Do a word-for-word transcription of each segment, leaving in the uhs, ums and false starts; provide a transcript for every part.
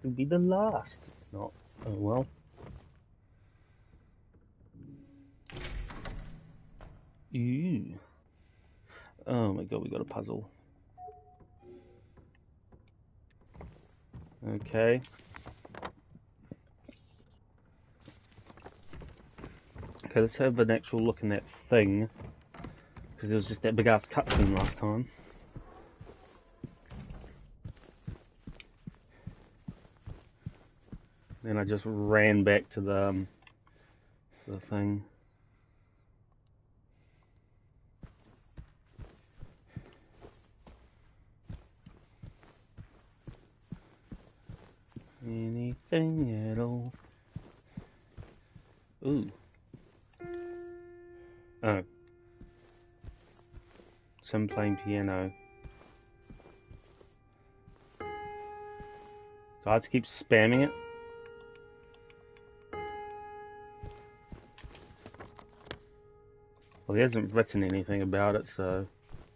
to be the last. Not, oh well. Ew. Oh my god, we got a puzzle. Okay. Okay, let's have an actual look in that thing. Because it was just that big ass cutscene last time. Then I just ran back to the, um, the thing. Anything at all. Ooh. Oh. Some playing piano. Do I have to keep spamming it? Well, he hasn't written anything about it, so...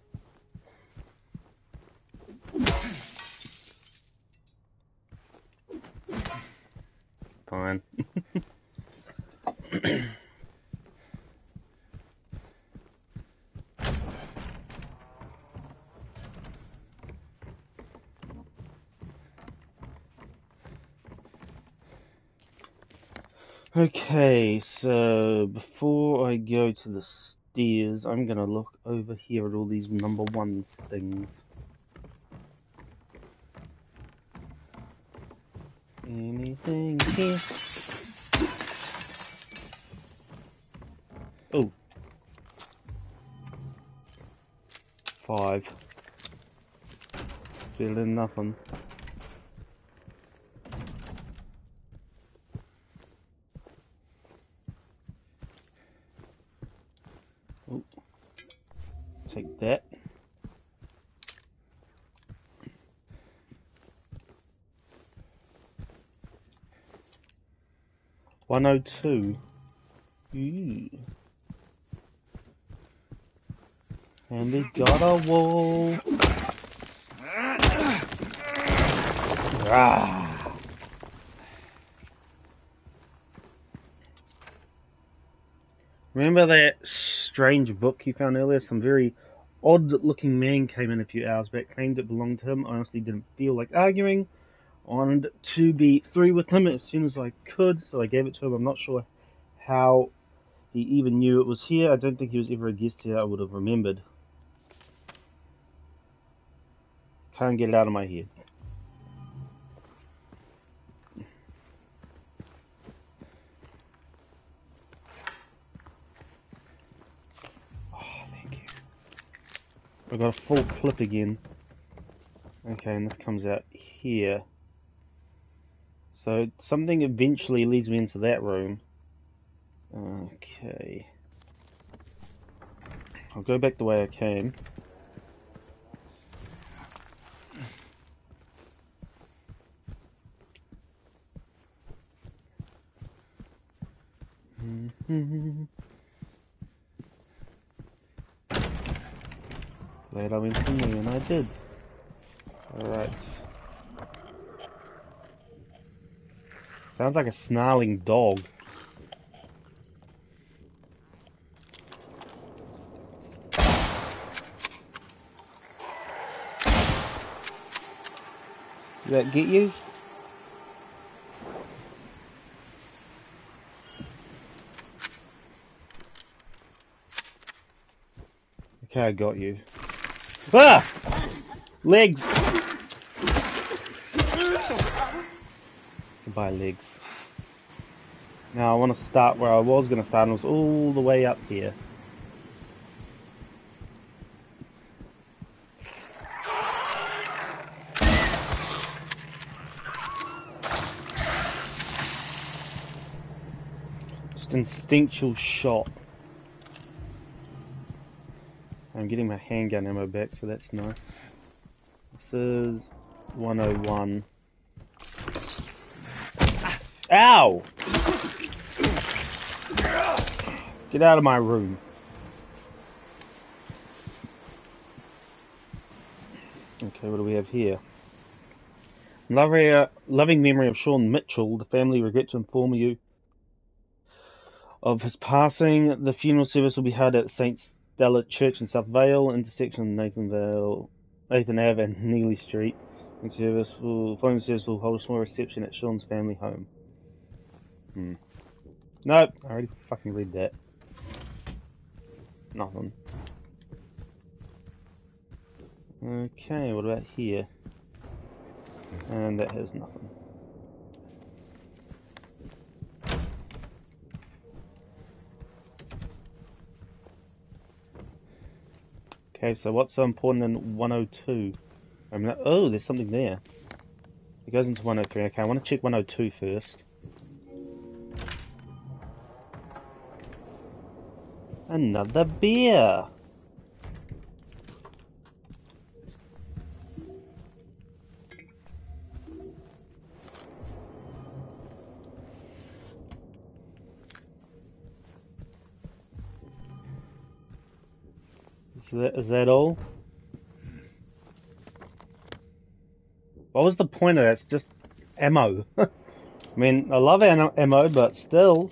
Fine. Okay, so before I go to the stairs, I'm gonna look over here at all these number one things. Anything here? Oh. Five. Feeling nothing. Oh. Take that. one oh two. Ooh. And we got a wall. Ah. Remember that strange book you found earlier? Some very odd-looking man came in a few hours back, claimed it belonged to him. I honestly didn't feel like arguing. I wanted to be through with him as soon as I could, so I gave it to him. I'm not sure how he even knew it was here. I don't think he was ever a guest here. I would have remembered. Can't get it out of my head. Oh, thank you. I got a full clip again. Okay, and this comes out here. So something eventually leads me into that room. Okay. I'll go back the way I came. Glad I went from there, and I did. Alright. Sounds like a snarling dog. Did that get you? Okay, I got you. Ah! Legs! Goodbye, legs. Now I want to start where I was going to start, and it was all the way up here. Just instinctual shot. I'm getting my handgun ammo back, so that's nice. This is one oh one. Ow! Get out of my room. Okay, what do we have here? Loving, uh, loving memory of Sean Mitchell. The family regret to inform you of his passing. The funeral service will be held at Saint Stella Church in South Vale, intersection of Nathan Vale, Nathan Ave and Neely Street. And service will, following service will hold a small reception at Sean's family home. Hmm. Nope, I already fucking read that. Nothing. Okay, what about here? And that has nothing. Okay, so what's so important in one oh two? I mean, oh, there's something there. It goes into one oh three. Okay, I want to check one oh two first. Another beer! Is that, is that all? What was the point of that? It's just ammo. I mean, I love ammo, but still.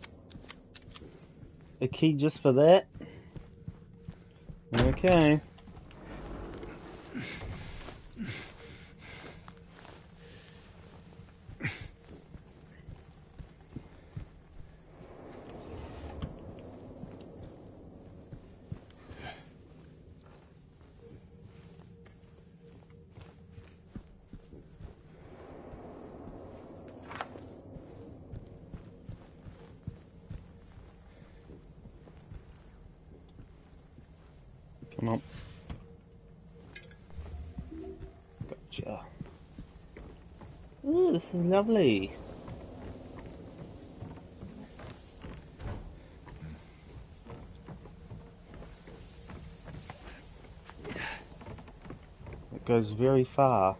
A key just for that? Okay. Come on. Gotcha. Ooh, this is lovely. It goes very far.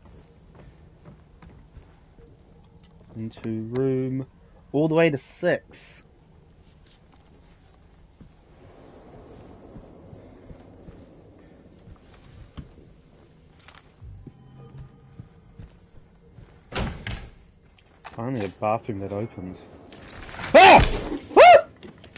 Into room all the way to six. Finally a bathroom that opens. Ah! Ah!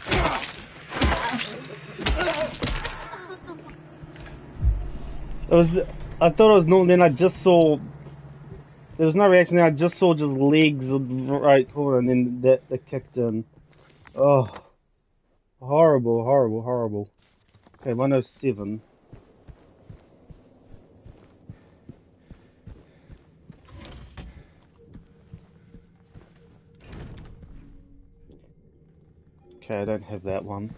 It was, I thought it was normal, then I just saw, there was no reaction, then I just saw just legs right corner, and then that, that kicked in. Oh. Horrible, horrible, horrible. Okay, one oh seven. Okay, I don't have that one.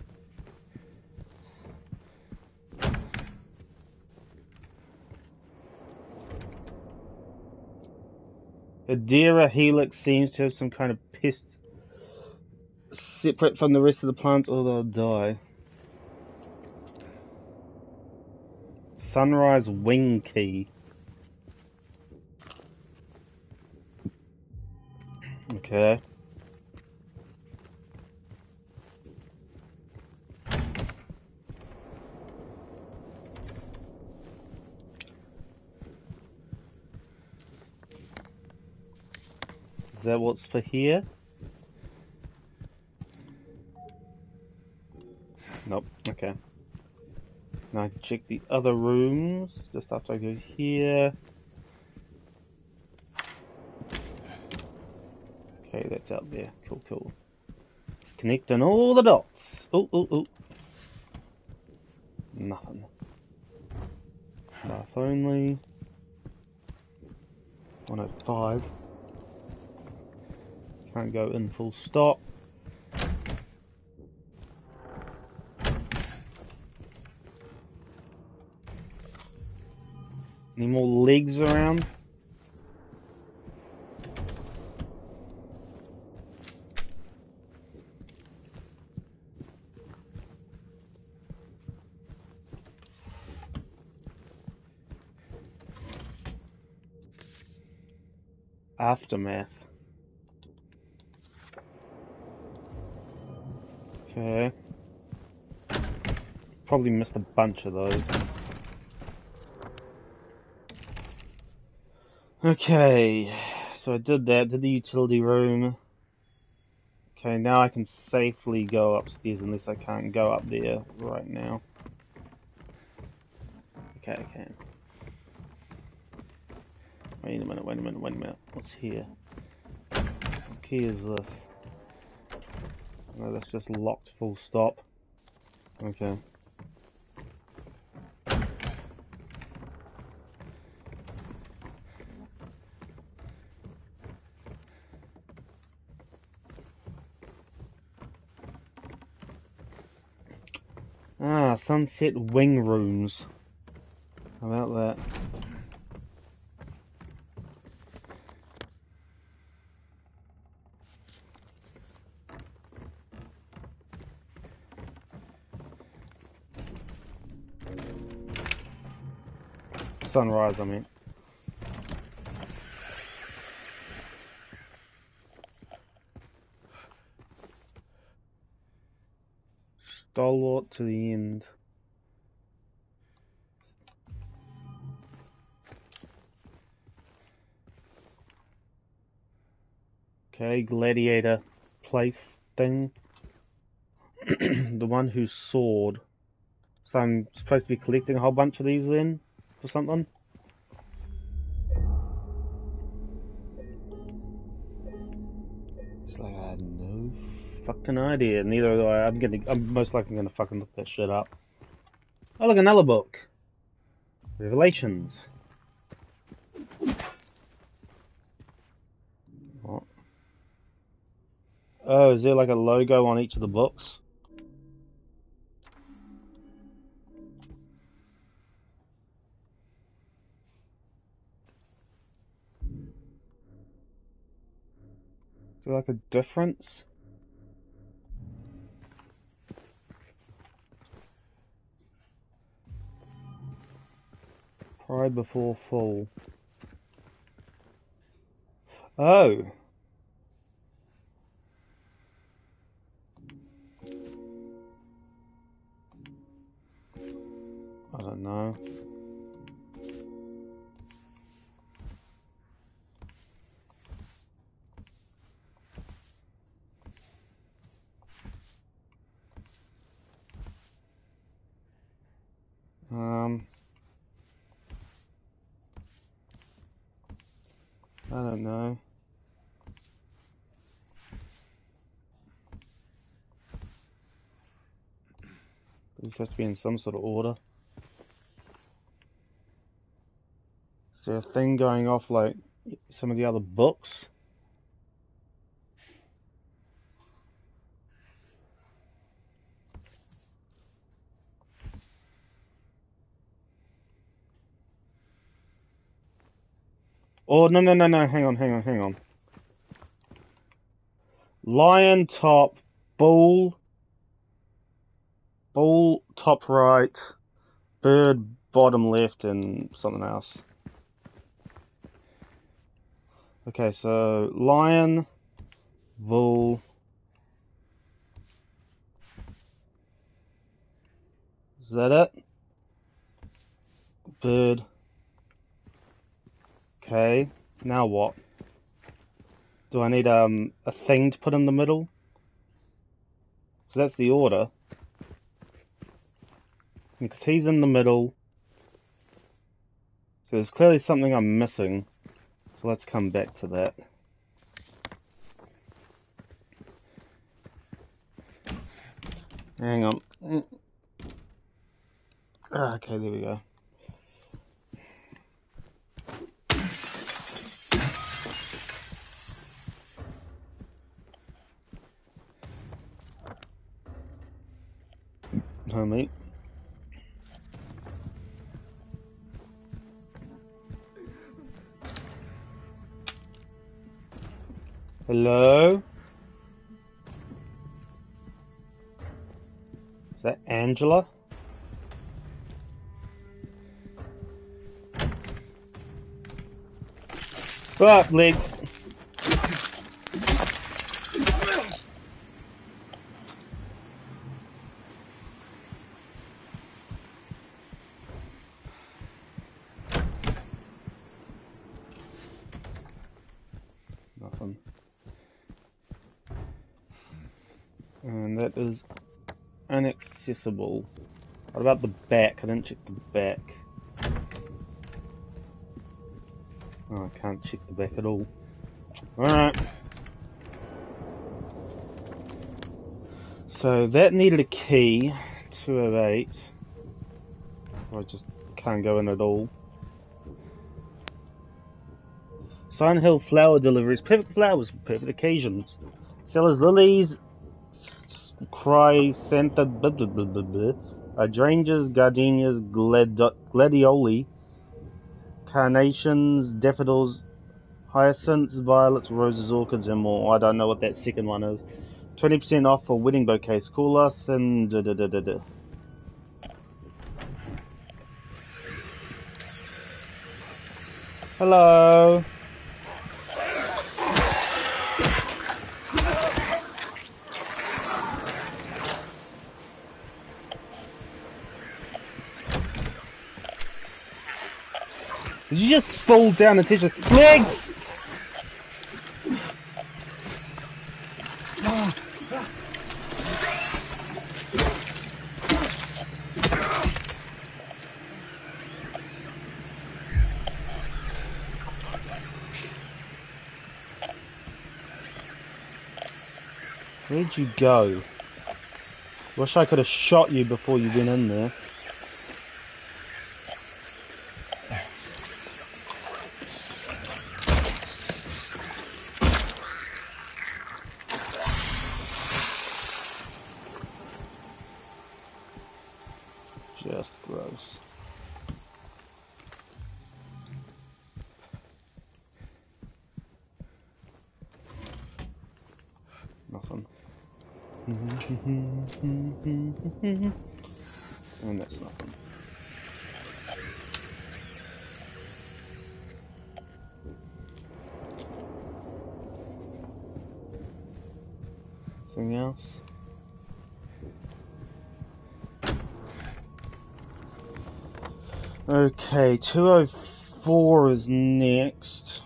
Adira Helix seems to have some kind of pest separate from the rest of the plants, or they'll die. Sunrise Wing Key. Okay. Is that what's for here? Nope. Okay. Now I can check the other rooms just after I go here. Okay, that's out there. Cool, cool. It's connecting all the dots. Oh, oh, oh. Nothing. Staff only. one oh five. Can't go in full stop. Any more legs around? Aftermath. Okay. Probably missed a bunch of those. Okay, so I did that, did the utility room. Okay, now I can safely go upstairs unless I can't go up there right now. Okay, I can. Wait a minute, wait a minute, wait a minute. What's here? What key is this? No, that's just locked full stop. Okay. Ah, Sunset Wing Rooms. How about that? Sunrise, I mean. Stalwart to the end. Okay, gladiator place thing. The one who soared. So I'm supposed to be collecting a whole bunch of these then? For something? It's like I had no fucking idea. Neither do I. I'm gonna. I'm most likely gonna fucking look that shit up. Oh, look, another book. Revelations. What? Oh, is there like a logo on each of the books? Is there like a difference? Pride before fall. Oh. I don't know. Um. I don't know. These have to be in some sort of order. Is there a thing going off like some of the other books? Oh, no, no, no, no, hang on, hang on, hang on. Lion top, bull, bull top right, bird bottom left, and something else. Okay, so lion, bull. Is that it? Bird. Okay, now what? Do I need um a thing to put in the middle? So that's the order. Because he's in the middle. So there's clearly something I'm missing. So let's come back to that. Hang on. Okay, there we go. Homie. Hello? Is that Angela? Fuck, legs. nothing. And that is inaccessible. What about the back? I didn't check the back. Oh, I can't check the back at all. Alright. So that needed a key. two oh eight. I just can't go in at all. Silent Hill flower deliveries. Perfect flowers for perfect occasions. Sellers lilies, chrysanthemums, blah, blah, blah, blah, blah. hydrangeas, gardenias, glad gladioli, carnations, daffodils, hyacinths, violets, roses, orchids, and more. I don't know what that second one is. twenty percent off for wedding bouquets. Call us and da da da da da. Hello. Did you just fall down and touch your legs? Where'd you go? Wish I could have shot you before you went in there. Just gross. Nothing. And that's nothing. Anything else? Okay, two oh four is next.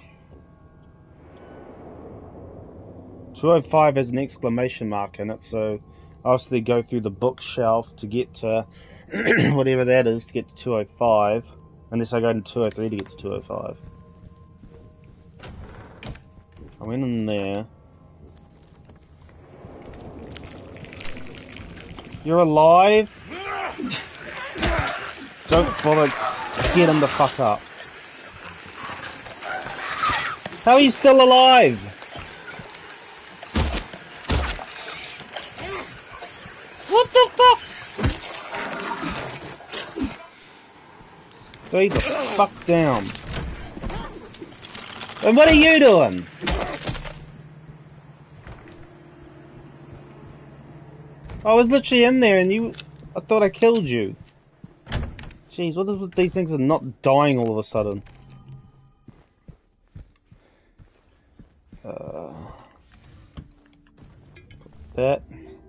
two oh five has an exclamation mark in it, so I obviously go through the bookshelf to get to whatever that is to get to two oh five, unless I go to two oh three to get to two oh five. I went in there. You're alive? Don't bother, get him the fuck up. How are you still alive? What the fuck? Stay the fuck down. And what are you doing? I was literally in there and you... I thought I killed you. Jeez, what is with these things are not dying all of a sudden? Uh, that.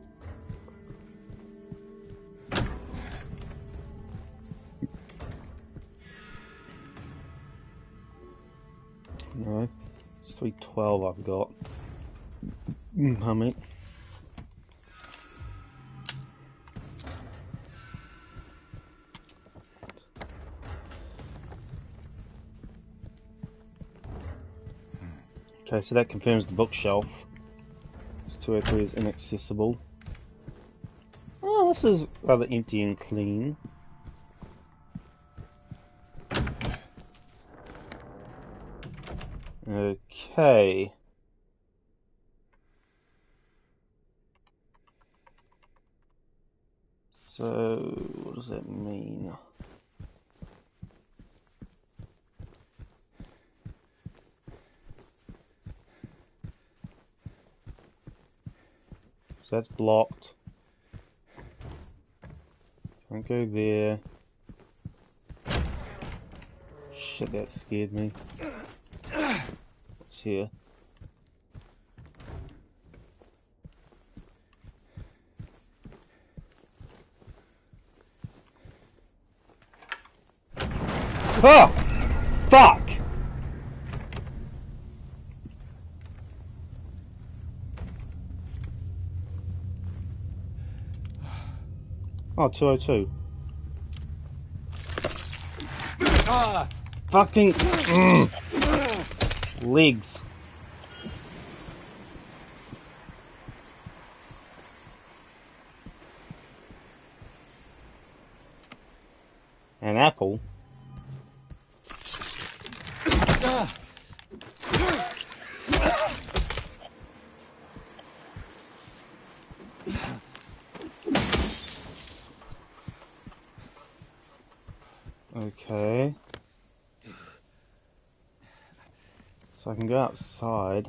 No, it's three twelve I've got. Mm, I mean. Okay, so that confirms the bookshelf. This two oh three is inaccessible. Oh, this is rather empty and clean. Okay. So, what does that mean? So that's blocked. Can't go there. Shit, that scared me. What's here? Oh! Fuck! Oh, two oh two. Ah. Fucking mm. Legs. An apple. Ah. Okay. So I can go outside.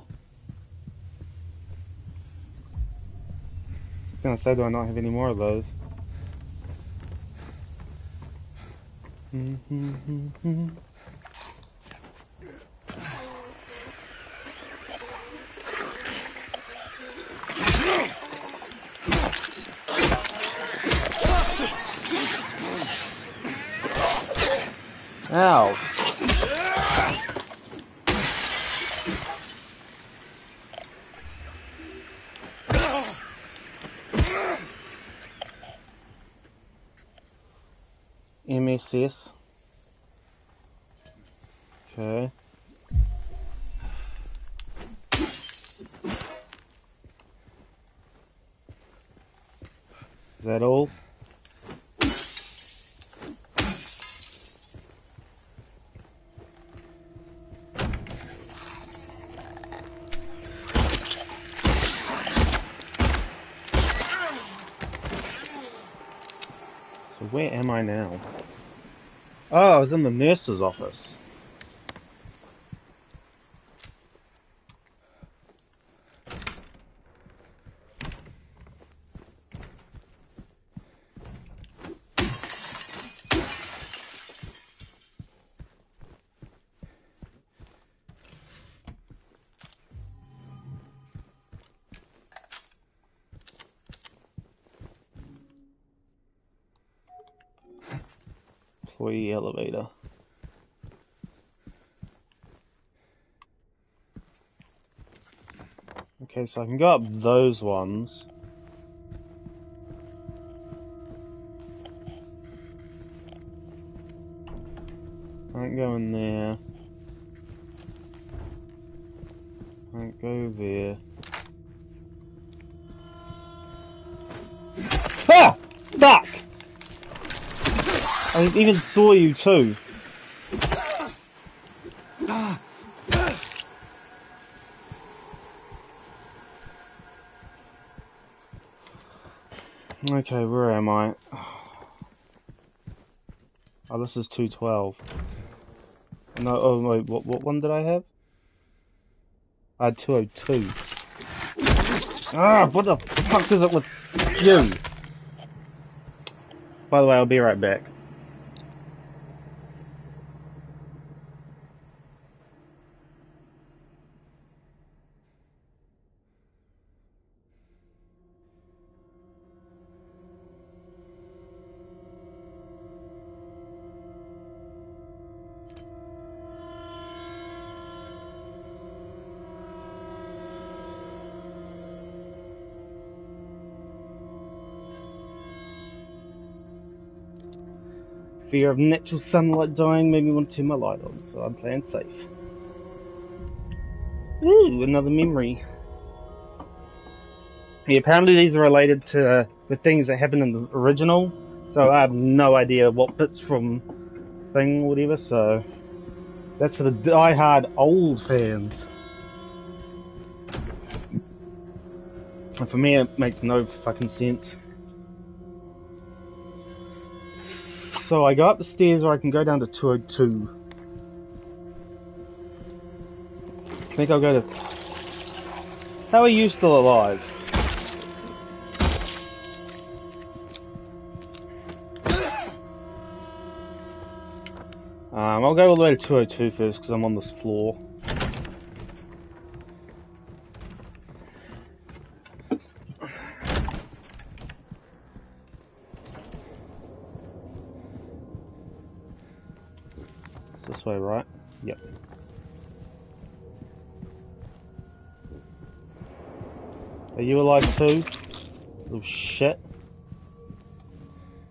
I was gonna say, do I not have any more of those? Ow. M S S. Okay. Is that all? So where am I now? Oh, I was in the nurse's office. Employee elevator. Okay, so I can go up those ones. Can't go in there. Can't go there. Ah! Fuck! I even saw you too. Okay, where am I? Oh, this is two twelve. No, oh wait, what, what one did I have? I had two oh two. Ah, what the fuck is it with you? By the way, I'll be right back. Fear of natural sunlight dying made me want to turn my light on, so I'm playing safe. Ooh, another memory. Yeah, apparently these are related to uh, the things that happened in the original, so I have no idea what bits from thing or whatever, so that's for the die-hard old fans. And for me it makes no fucking sense. So I go up the stairs or I can go down to two oh two. I think I'll go to... How are you still alive? Um, I'll go all the way to two oh two first because I'm on this floor. It's this way, right? Yep. Are you alive too? Little shit.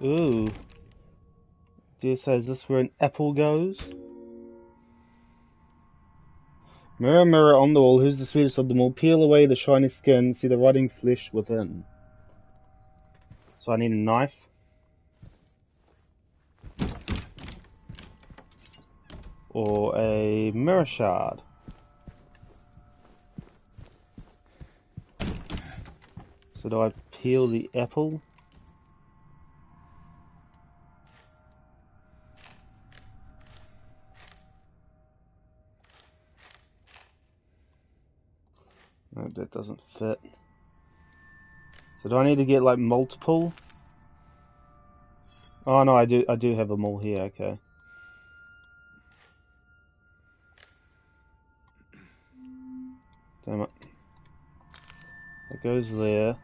Ooh. Dear says this where an apple goes. Mirror, mirror on the wall, who's the sweetest of them all? Peel away the shiny skin, see the rotting flesh within. So I need a knife. Or a mirror shard. So do I peel the apple? No, that doesn't fit. So do I need to get like multiple? Oh no, I do I do have them all here, okay. Damn it. That goes there.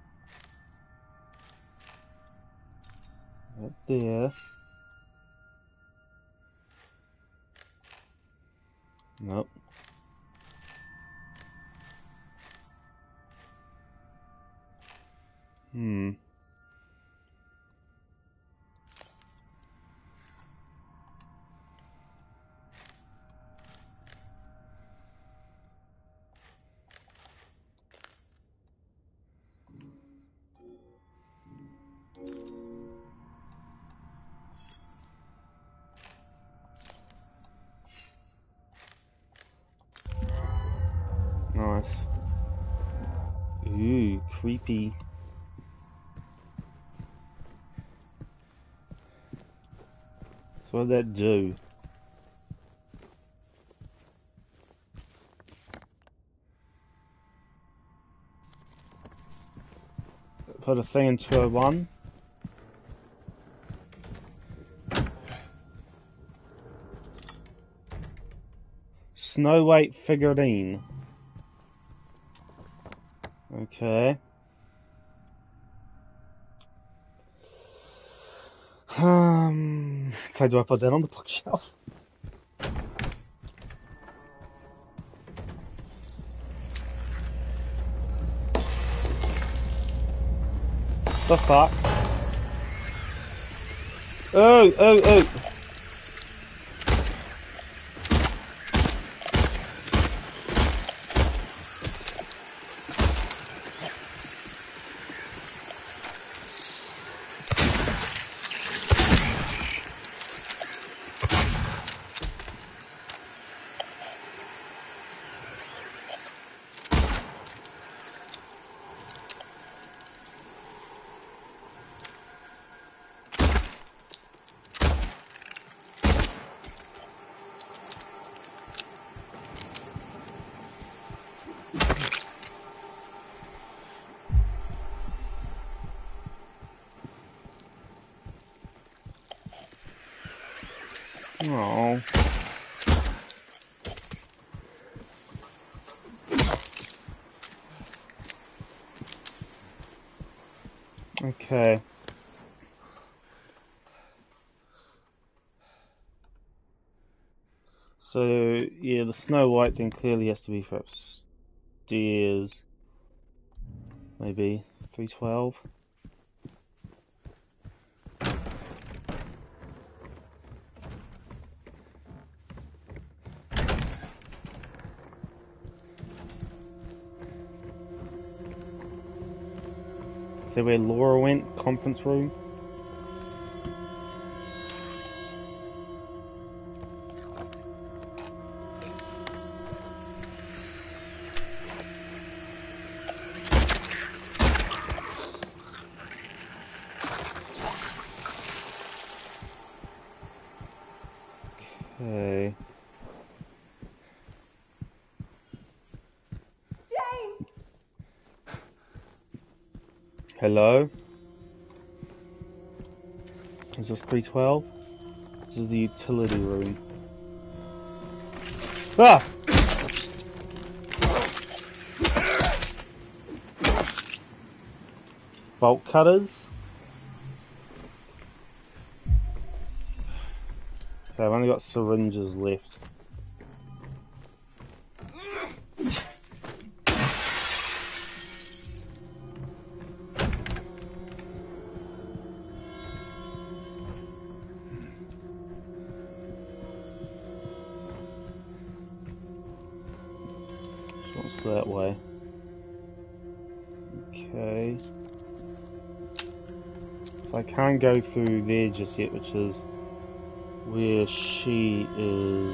That there. Nope. Hmm. Nice. Ooh, creepy. So what did that do? Put a thing into a one. Snow White figurine. Okay. Um, so do I put that on the bookshelf? The fuck? Oh, oh, oh! Oh. Okay. So, yeah, the Snow White thing clearly has to be for upstairs. Maybe three twelve. Is that where Laura went? Conference room? Okay. Jane! Hello? Is this three twelve? This is the utility room. Ah! Bolt cutters? Okay, I've only got syringes left. that way. Okay. So I can't go through there just yet, which is where she is.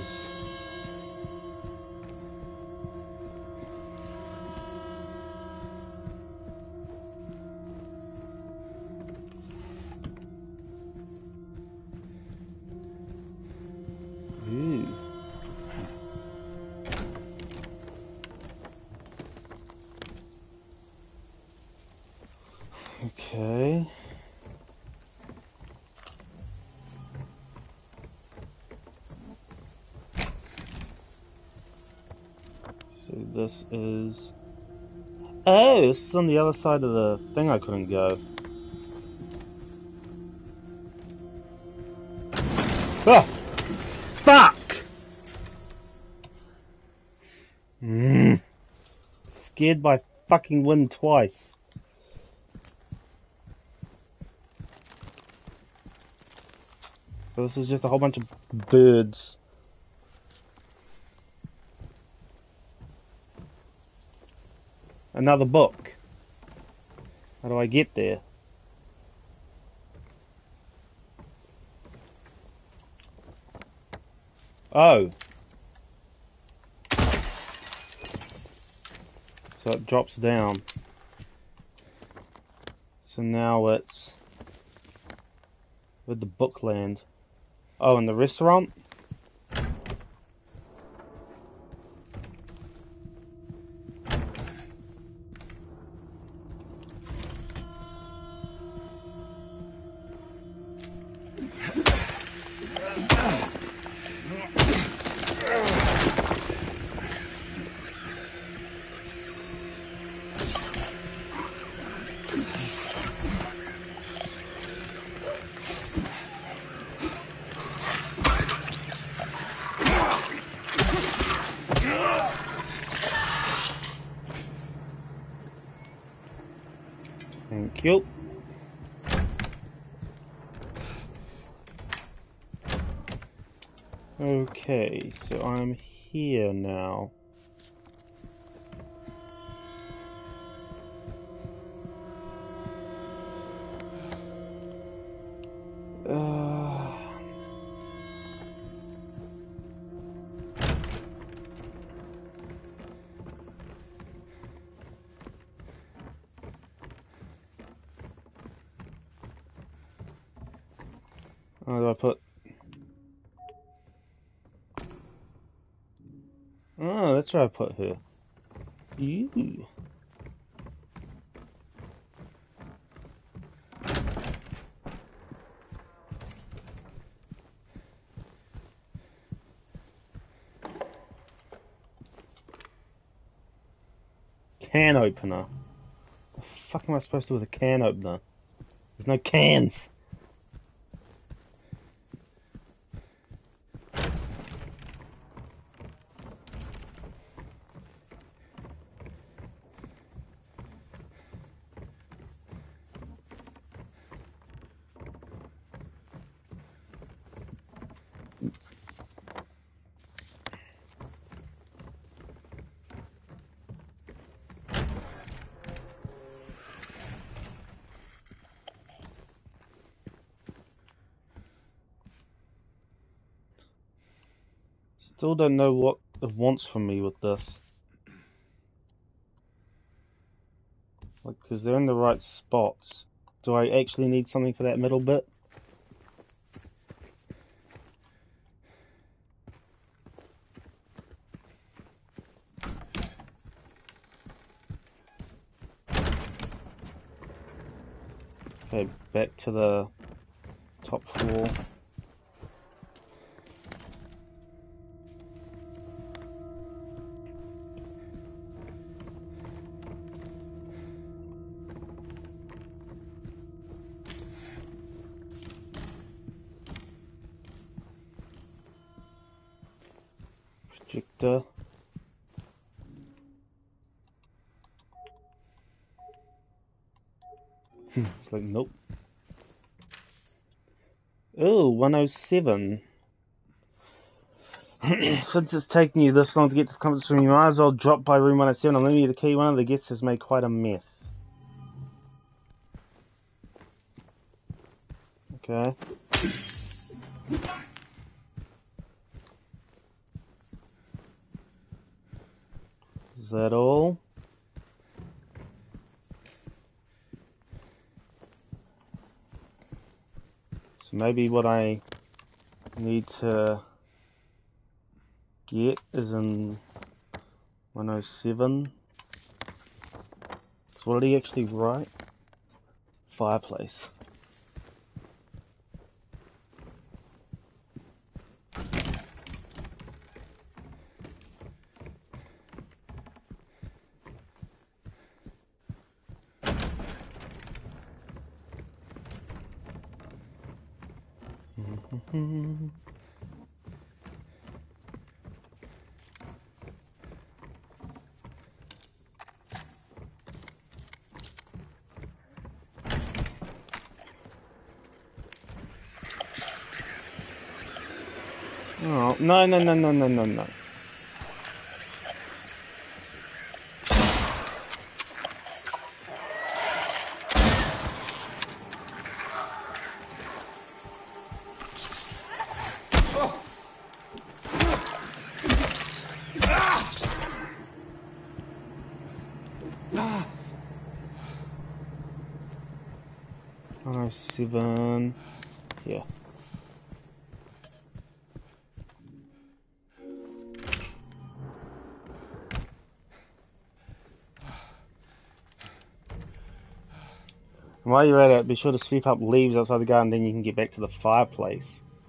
Ooh. Okay. So this is... Oh, this is on the other side of the thing I couldn't go. Oh! Fuck! Mm. Scared by fucking wind twice. So this is just a whole bunch of birds. Another book. How do I get there? Oh. So it drops down. So now it's... Where'd the book land? Oh, in the restaurant? Thank you. Okay, so I'm here now. Uh... Where do I put... Oh, that's where I put her. Ew. Can opener. The fuck am I supposed to do with a can opener? There's no cans. Still don't know what it wants from me with this. Like, because they're in the right spots. Do I actually need something for that middle bit? Okay, back to the top floor. Projector. It's like, nope. Oh, one oh seven. Since it's taking you this long to get to the conference room, you might as well drop by room one oh seven. I'll lend you the key. One of the guests has made quite a mess. Okay. Is that all? So maybe what I need to get is in one oh seven. So what did he actually write? Fireplace. Oh, no, no, no, no, no, no, no. one oh seven. Yeah. While you're at it, be sure to sweep up leaves outside the garden, then you can get back to the fireplace.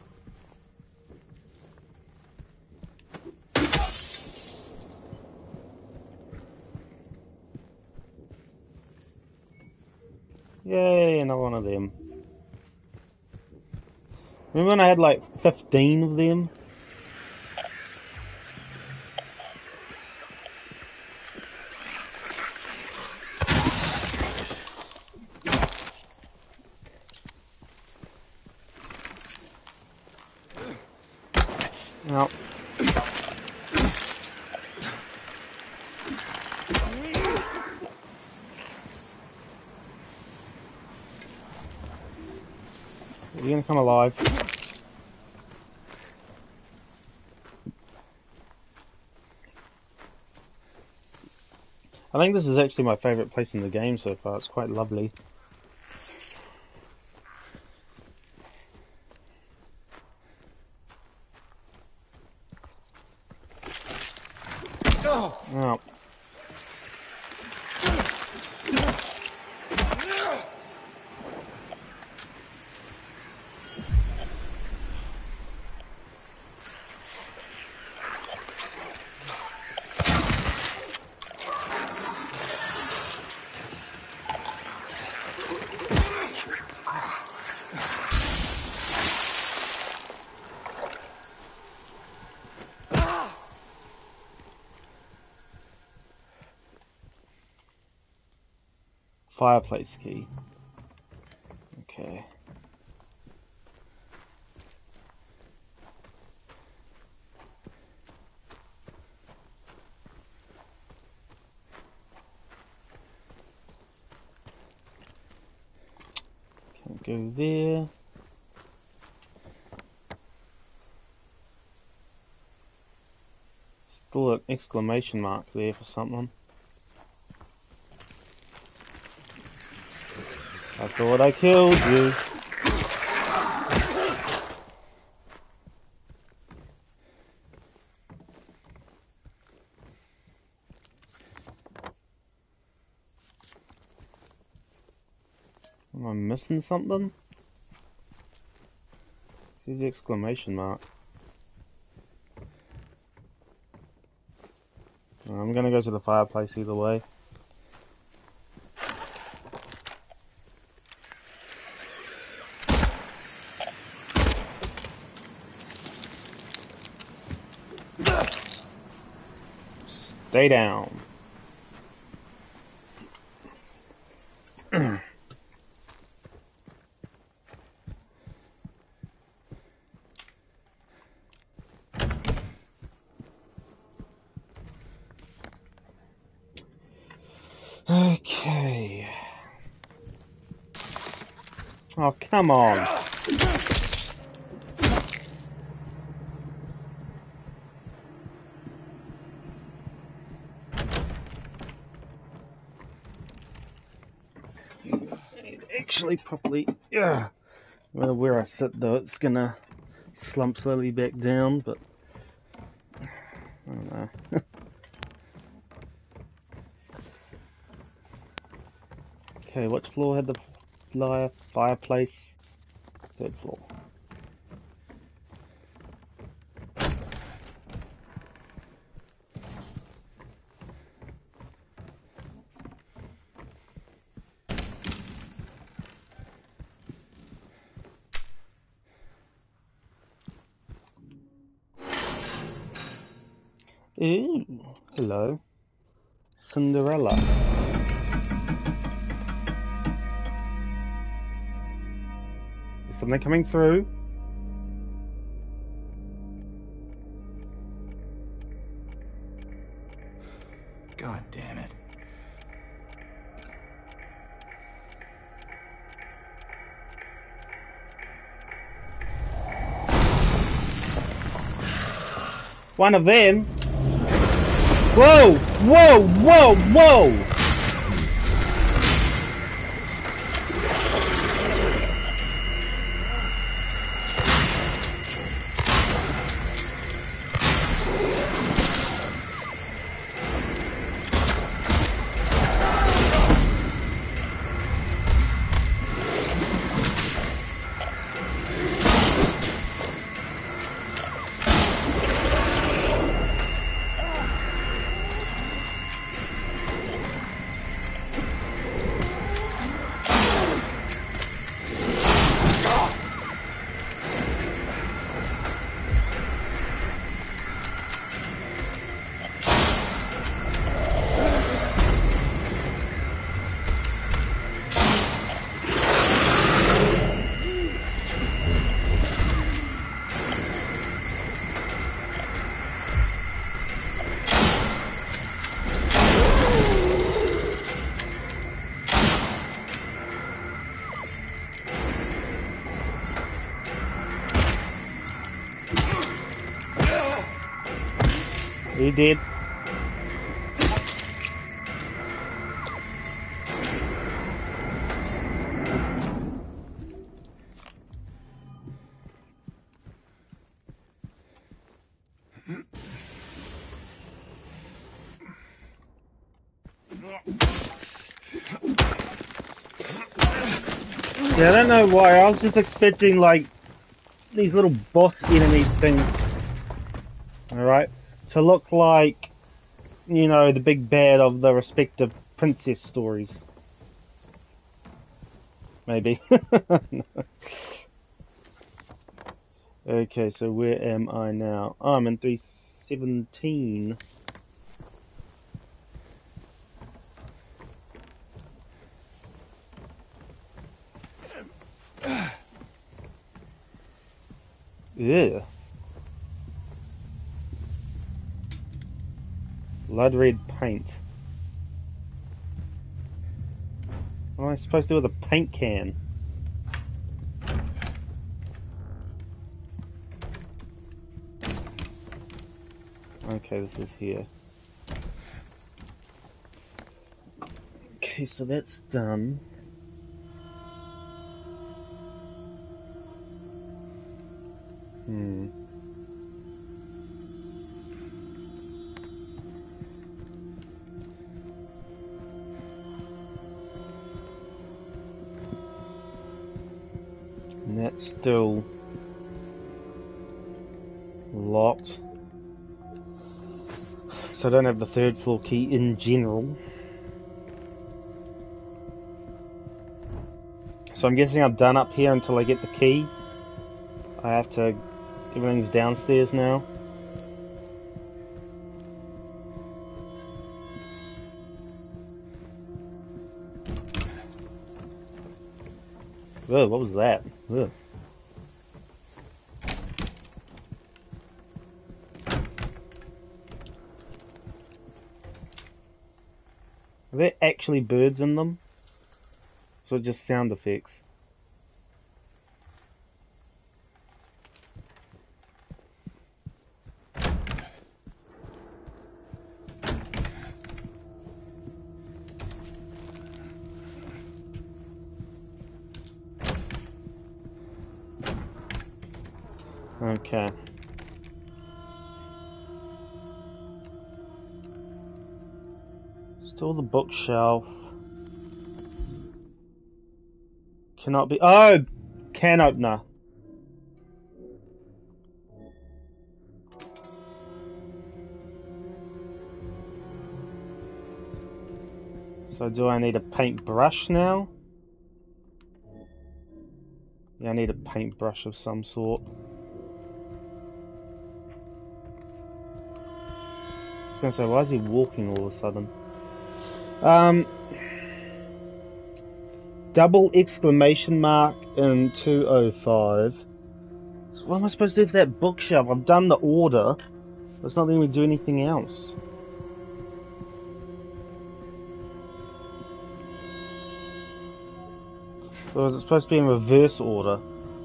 Yay, another one of them. Remember when I had like fifteen of them? No. You're gonna come alive. I think this is actually my favourite place in the game so far. It's quite lovely. Oh. Fireplace key. Okay. Can't go there. Still an exclamation mark there for something. I thought I killed you. Am I missing something? This is the exclamation mark. I'm gonna go to the fireplace either way. Stay down. Okay. Oh, come on. Actually, properly. Yeah. Well, where I sit though, it's gonna slump slowly back down, but I don't know. Okay, which floor had the fire fireplace? Third floor. Ooh, hello. Cinderella. Is something coming through? God damn it. One of them? Whoa! Whoa! Whoa! Whoa! He did. Yeah, I don't know why. I was just expecting like these little boss enemy things, alright, to look like, you know, the big bad of the respective princess stories. Maybe. Okay, so where am I now? Oh, I'm in three seventeen. Yeah. Blood red paint. What am I supposed to do with a paint can? Okay, this is here. Okay, so that's done. Hmm. And that's still locked. So I don't have the third floor key in general. So I'm guessing I'm done up here until I get the key. I have to... Everything's downstairs now. Whoa, what was that? Ugh. Are there actually birds in them? So just sound effects? Okay. Still the bookshelf. Cannot be. Oh! Can opener. So do I need a paintbrush now? Yeah, I need a paintbrush of some sort. I was gonna say, why is he walking all of a sudden? Um, double exclamation mark in two oh five. So what am I supposed to do with that bookshelf? I've done the order. It's not letting me do anything else. Or is it supposed to be in reverse order?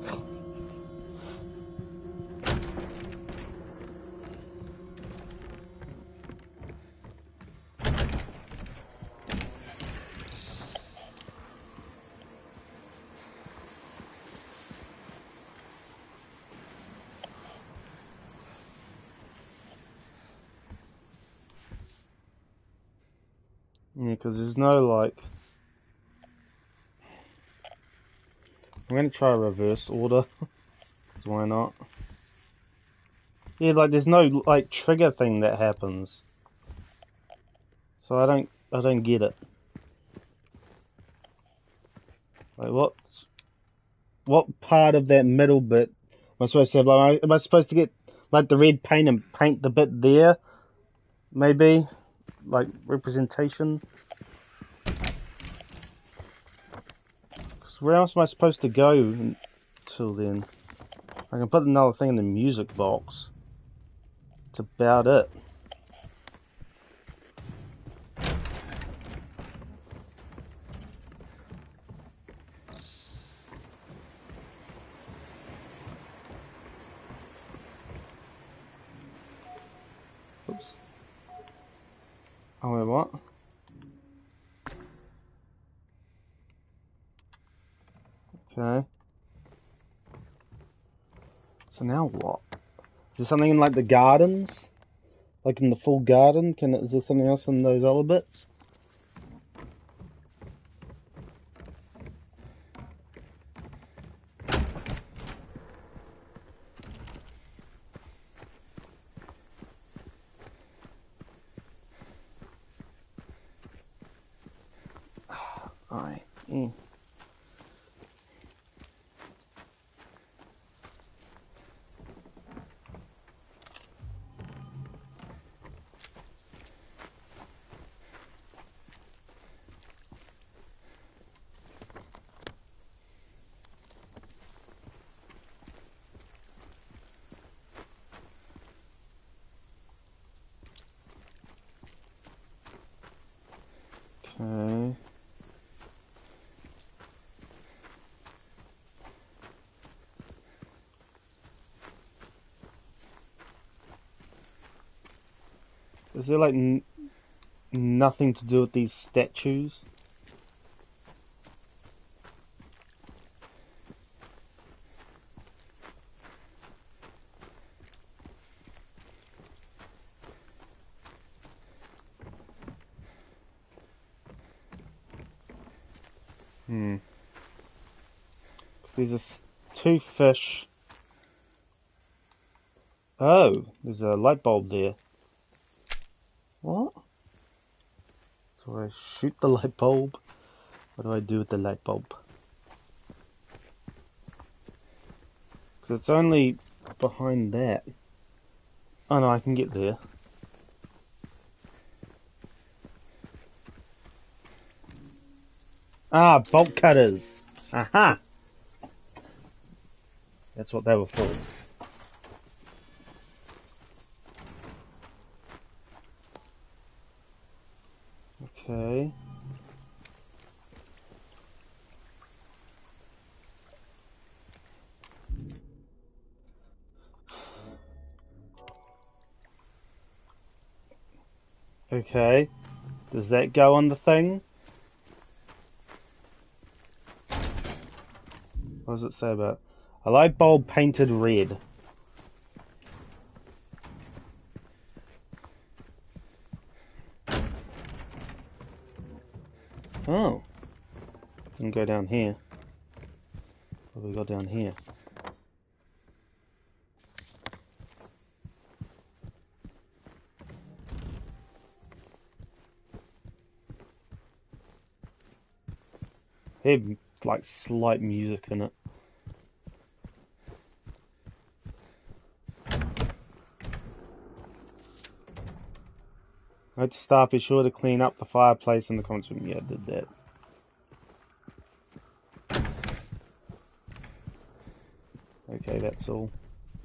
Yeah, because there's no, like... I'm going to try reverse order. Because why not? Yeah, like, there's no, like, trigger thing that happens. So I don't, I don't get it. Like, what... What part of that middle bit am I supposed to have? Like, am I supposed to get, like, the red paint and paint the bit there? Maybe? Like, representation? Where else am I supposed to go until then? I can put another thing in the music box. That's about it. Oops. Oh wait, what? Okay. So now what? Is there something in like the gardens? Like in the full garden? Can is there something else in those other bits? Aye. Mm. Okay. Is there like n nothing to do with these statues? Hmm. There's a s two fish. Oh, there's a light bulb there. What? So I shoot the light bulb? What do I do with the light bulb? Because it's only behind that. Oh no, I can get there. Ah, bolt cutters! Aha! That's what they were for. Okay. Okay. Does that go on the thing? What does it say about it? A light bulb painted red. Oh. Didn't go down here. What have we got down here? Had like slight music in it. Note to staff, be sure to clean up the fireplace in the conference room. Yeah, I did that. Okay, that's all.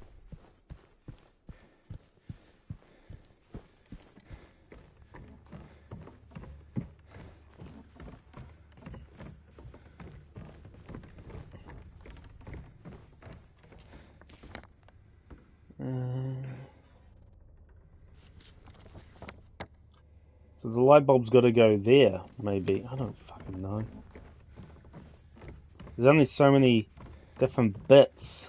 Uh, so the light bulb's got to go there, maybe. I don't fucking know. There's only so many different bits.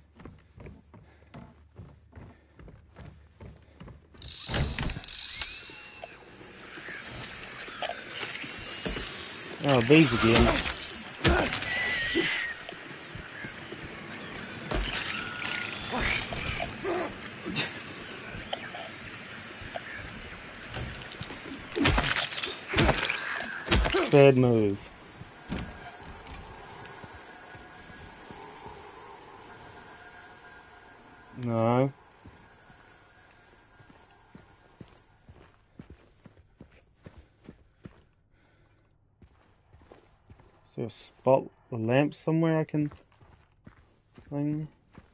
Oh, these again. Bad move. No. Is there a spot, a lamp somewhere I can thing?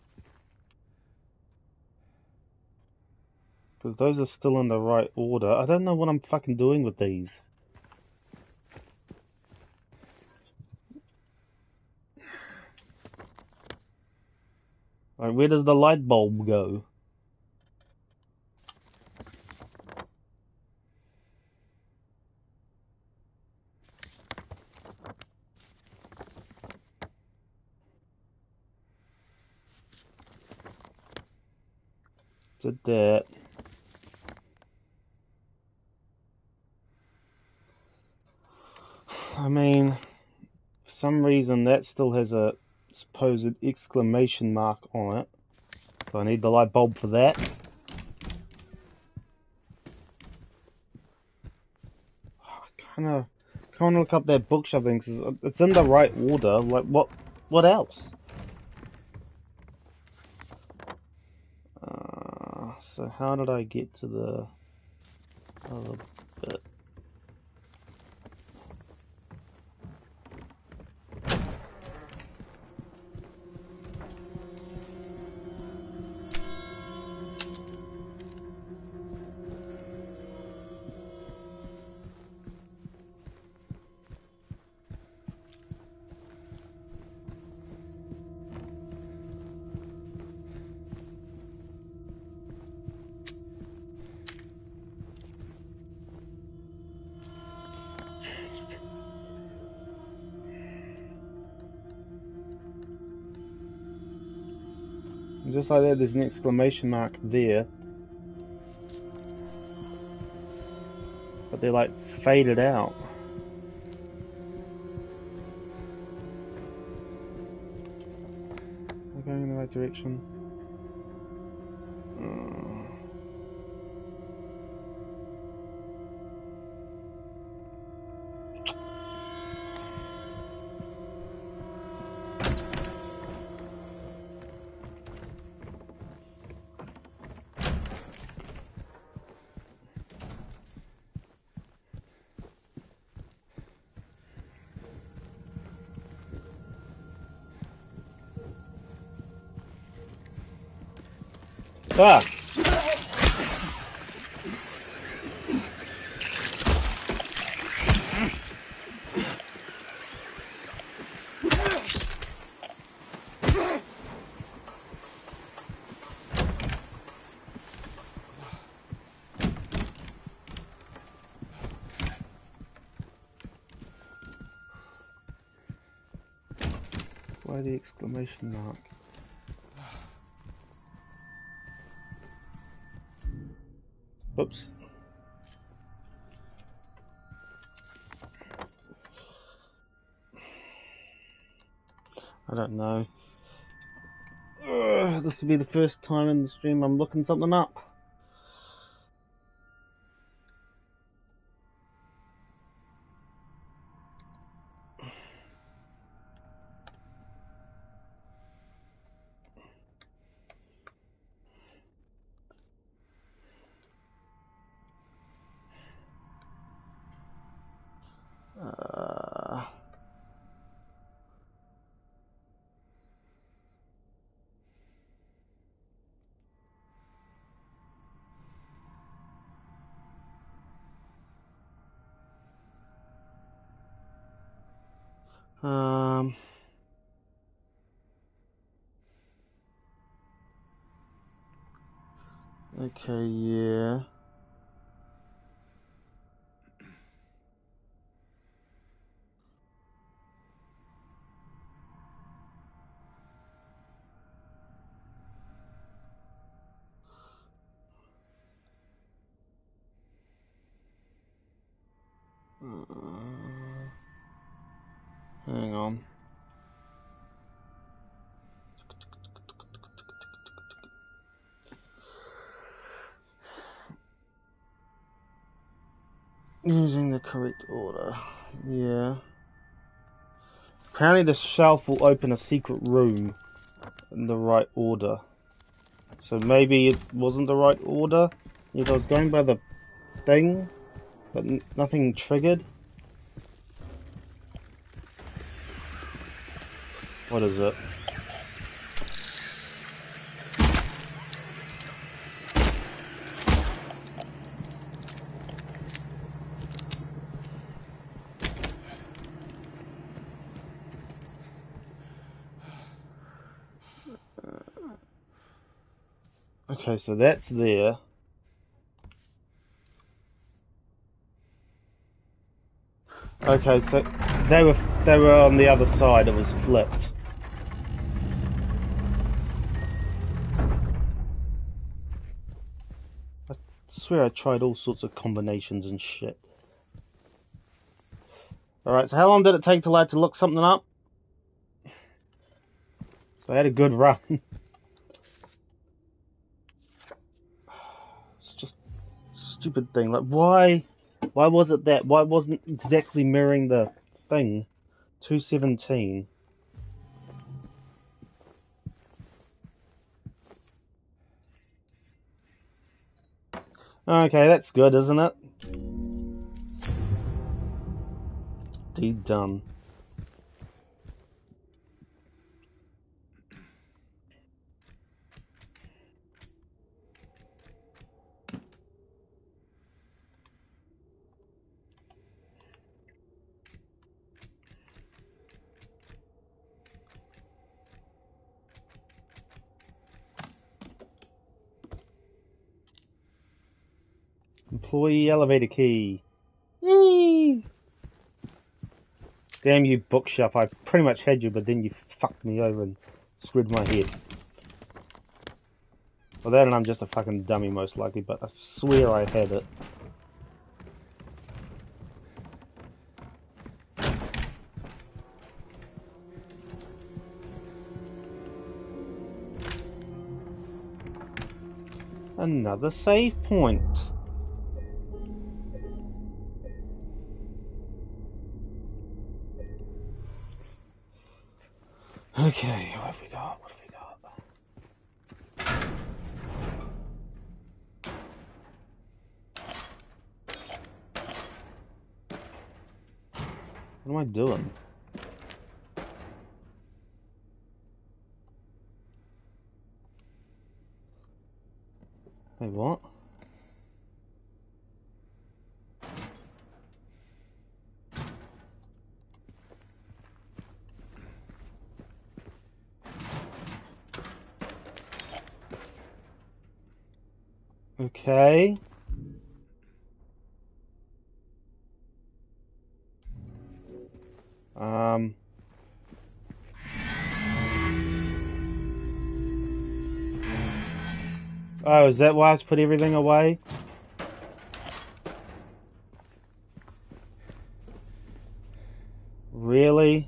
Because those are still in the right order. I don't know what I'm fucking doing with these. Like, where does the light bulb go? Did that. I mean, for some reason that still has a supposed exclamation mark on it. So I need the light bulb for that. I kind of can't look up that bookshelf thing because it's in the right order. Like, what? What else? Uh, so how did I get to the other bit? Just like that, there's an exclamation mark there. But they're like faded out. Am I going in the right direction? Uh... Ah! Why the exclamation mark? Oops. I don't know. Ugh, this will be the first time in the stream I'm looking something up. Uh... Um... Okay, yeah. Uh, hang on. Using the correct order. Yeah. Apparently the shelf will open a secret room in the right order. So maybe it wasn't the right order. If I was going by the thing, but n nothing triggered. What is it? Okay, so that's there. Okay, so they were they were on the other side. It was flipped. I swear I tried all sorts of combinations and shit. Alright, so how long did it take till I had to look something up? So I had a good run. It's just a stupid thing. Like, why? Why was it that? Why wasn't it exactly mirroring the thing? two seventeen. Okay, that's good, isn't it? Deed done. Employee elevator key. Yay! Damn you, bookshelf. I pretty much had you, but then you fucked me over and screwed my head. Well, that and I'm just a fucking dummy, most likely, but I swear I had it. Another save point. Okay, what have we got? What have we got? What am I doing? Wait, what? Okay. Um. Oh, is that why I have to put everything away? Really?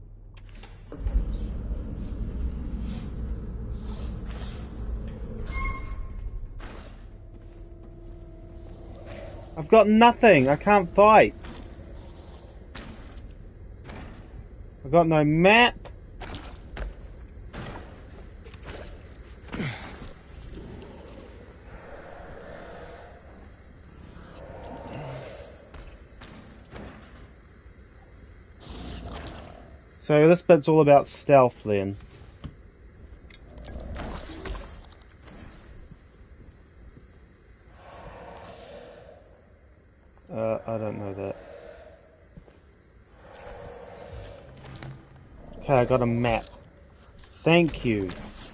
I've got nothing. I can't fight. I've got no map. So this bit's all about stealth then. Uh, I don't know that. Okay, I got a map. Thank you.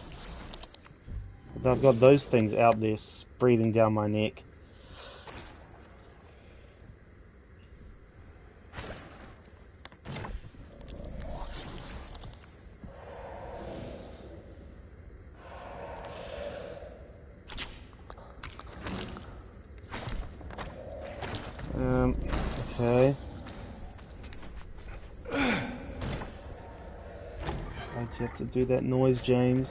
I've got those things out there breathing down my neck. Um, okay. Why'd you have to do that noise, James?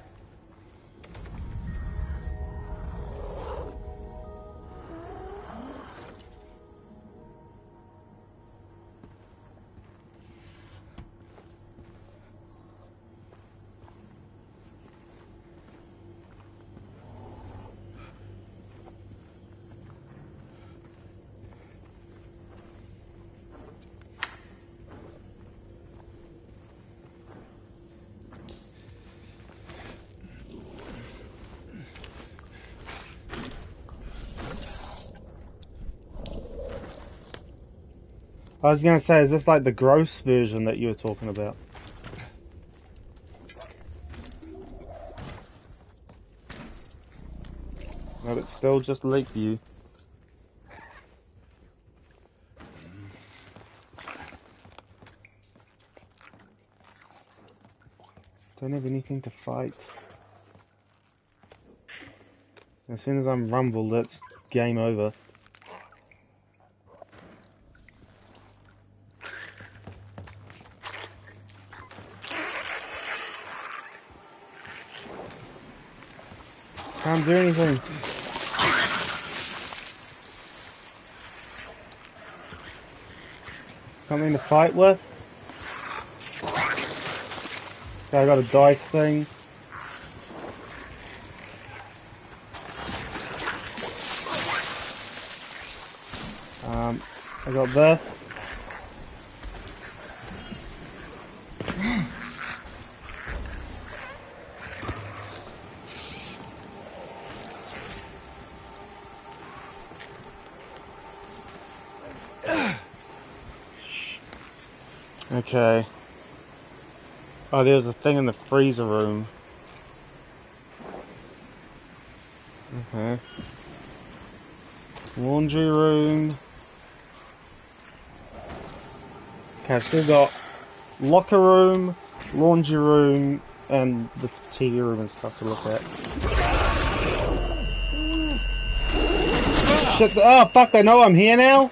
I was gonna say, is this like the gross version that you were talking about? No, it's still just Lakeview. Don't have anything to fight. As soon as I'm rumbled, that's game over. Can't do anything. Something to fight with? Okay, I got a dice thing. Um, I got this. Okay. Oh, there's a thing in the freezer room. Okay. Laundry room. Okay, I've still got locker room, laundry room, and the T V room and stuff to look at. Shit, oh fuck, they know I'm here now?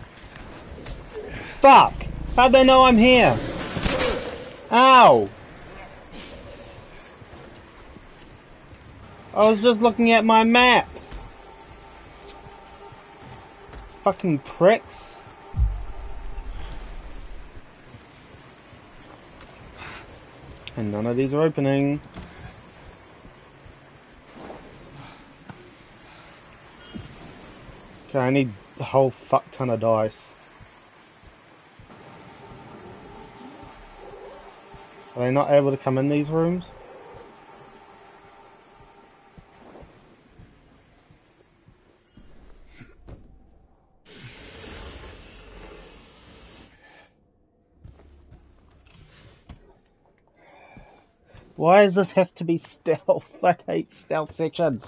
Fuck! How'd they know I'm here? Ow! I was just looking at my map. Fucking pricks. And none of these are opening. Okay, I need a whole fuck ton of dice. Are they not able to come in these rooms? Why does this have to be stealth? I hate stealth sections.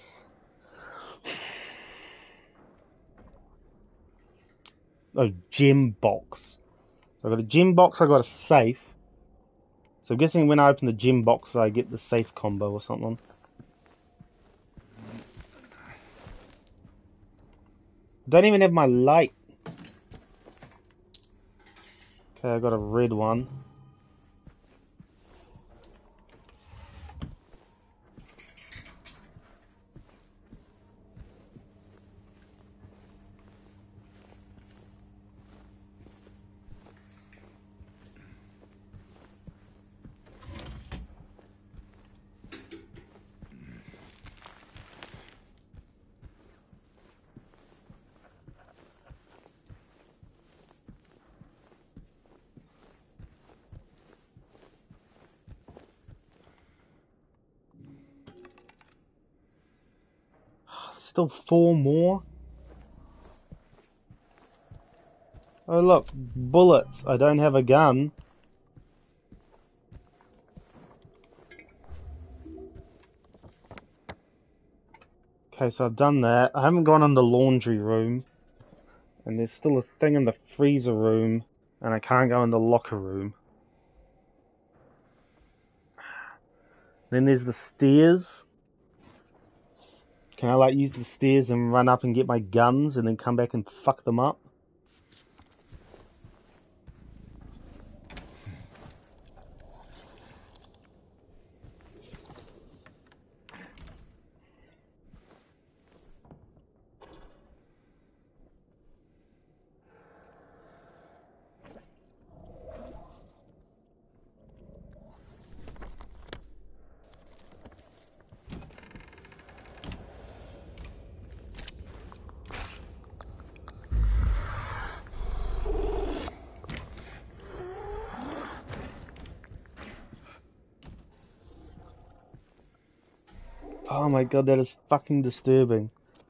Oh, gem box. I got a gem box, I got a safe. So I'm guessing when I open the gem box I get the safe combo or something. Don't even have my light. Okay, I got a red one. Still four more. Oh look, bullets. I don't have a gun. Okay, so I've done that. I haven't gone in the laundry room. And there's still a thing in the freezer room. And I can't go in the locker room. Then there's the stairs. Can I like use the stairs and run up and get my guns and then come back and fuck them up? Oh my god, that is fucking disturbing.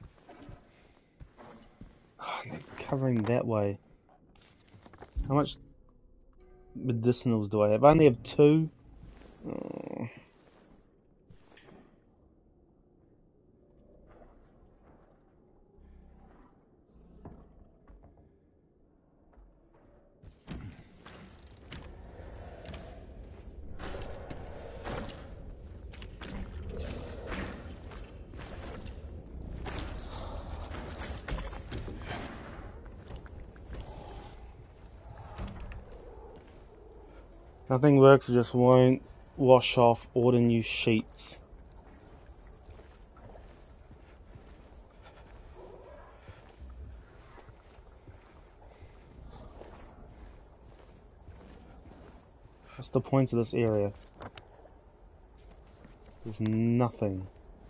Oh, they're covering that way. How much medicinals do I have? I only have two. Oh. Nothing works, it just won't wash off order new sheets. What's the point of this area? There's nothing.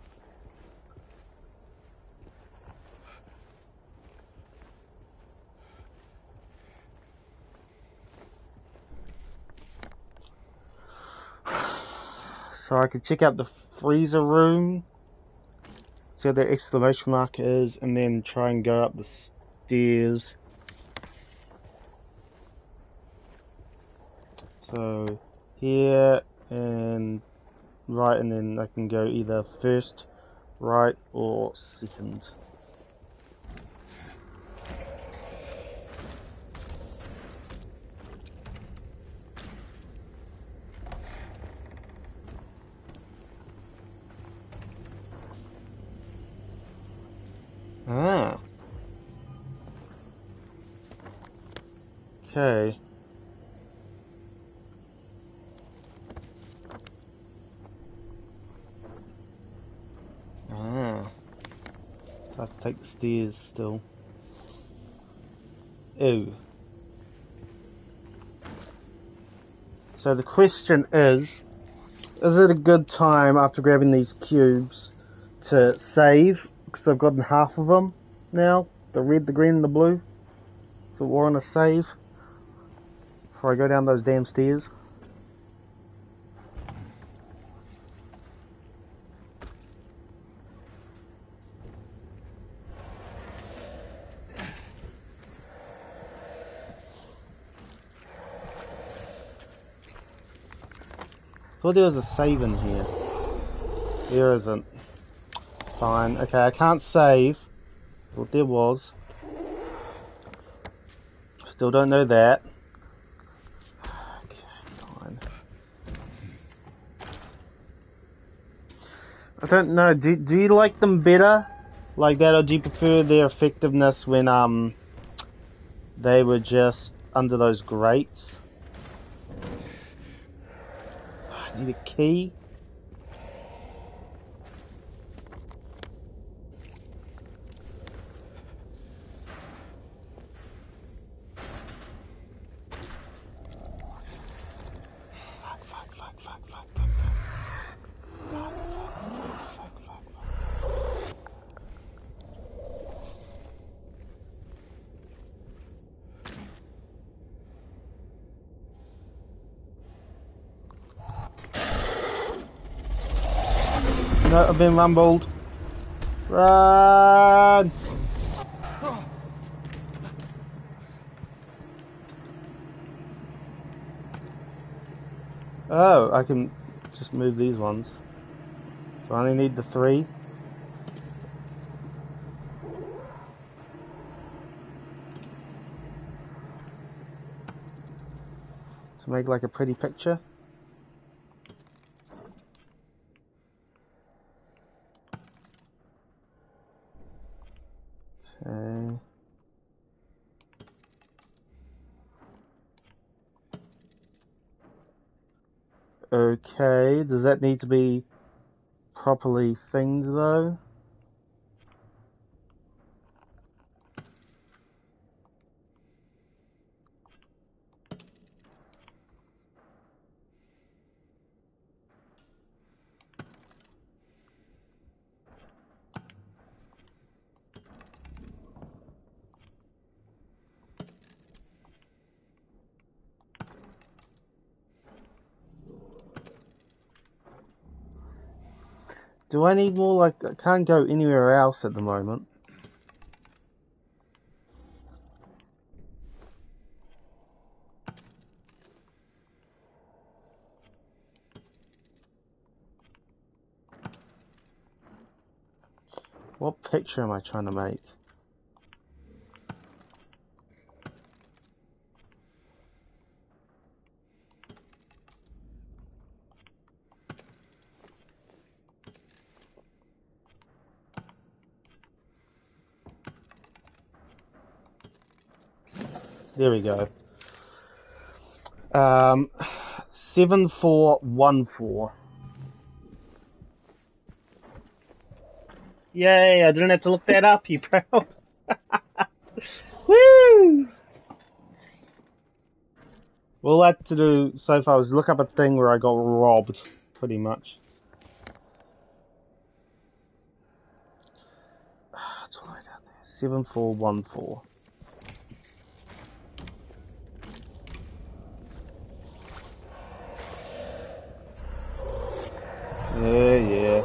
So I could check out the freezer room, see what that exclamation mark is, and then try and go up the stairs. So here and right, and then I can go either first, right, or second. Ah. Okay. Ah. I have to take the stairs still. Ew. So the question is, is it a good time after grabbing these cubes to save? Because I've gotten half of them now. The red, the green, and the blue. So we're on a save before I go down those damn stairs. Thought there was a save in here. There isn't. Fine. Okay, I can't save. Thought there was. Still don't know that. Okay, fine. I don't know. Do do you like them better like that, or do you prefer their effectiveness when um they were just under those grates? I need a key. No, I've been rumbled. Run! Oh, I can just move these ones. So I only need the three. To make like a pretty picture. Okay. Okay, does that need to be properly thinged though? Do I need more, like, I can't go anywhere else at the moment. What picture am I trying to make? There we go. Um, seven four one four. Yay, I didn't have to look that up, you proud. Woo! All I had to do so far was look up a thing where I got robbed, pretty much. It's all the way down there. seven four one four. Yeah, yeah.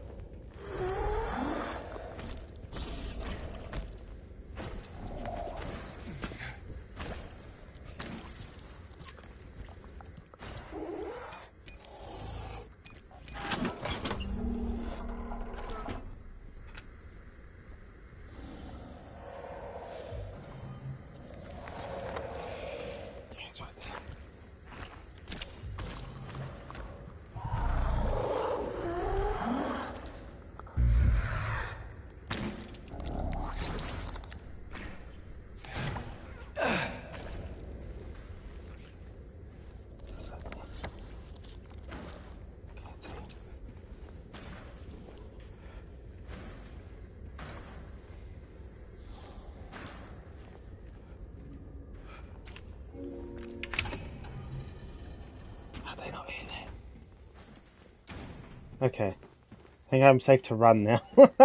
Okay. I think I'm safe to run now.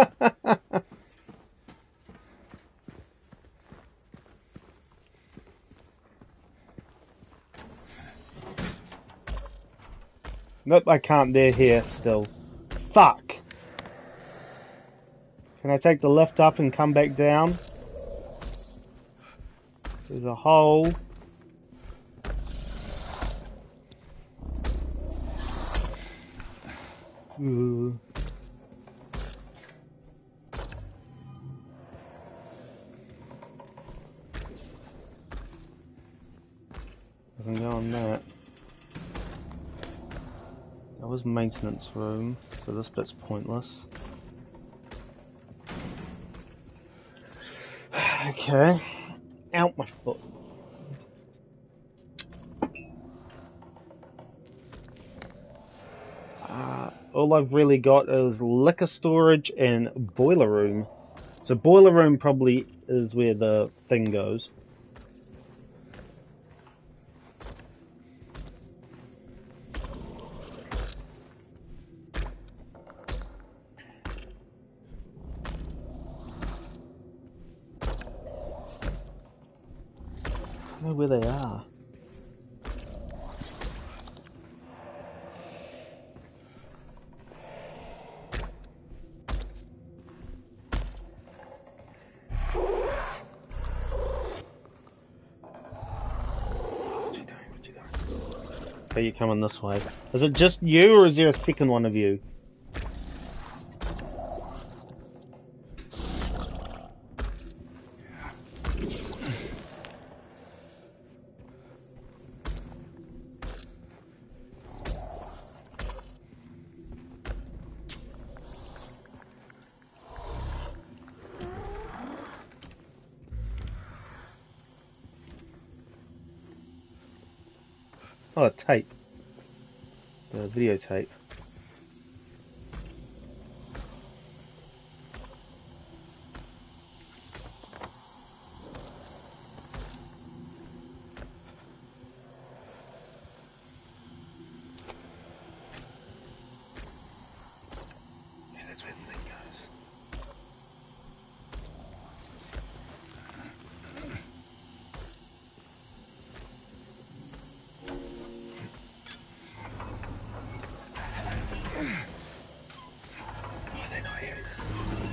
Nope, I can't. They're here still. Fuck! Can I take the lift up and come back down? There's a hole. Ooh. I can go on that. That was maintenance room, so this bit's pointless. Okay. Out my foot. Uh, all I've really got is liquor storage and boiler room. So boiler room probably is where the thing goes. I don't know where they are. Okay, you're coming this way. Is it just you, or is there a second one of you? Oh, a tape. The videotape. Yeah, that's where the thing goes. Oh, they're not hearing this.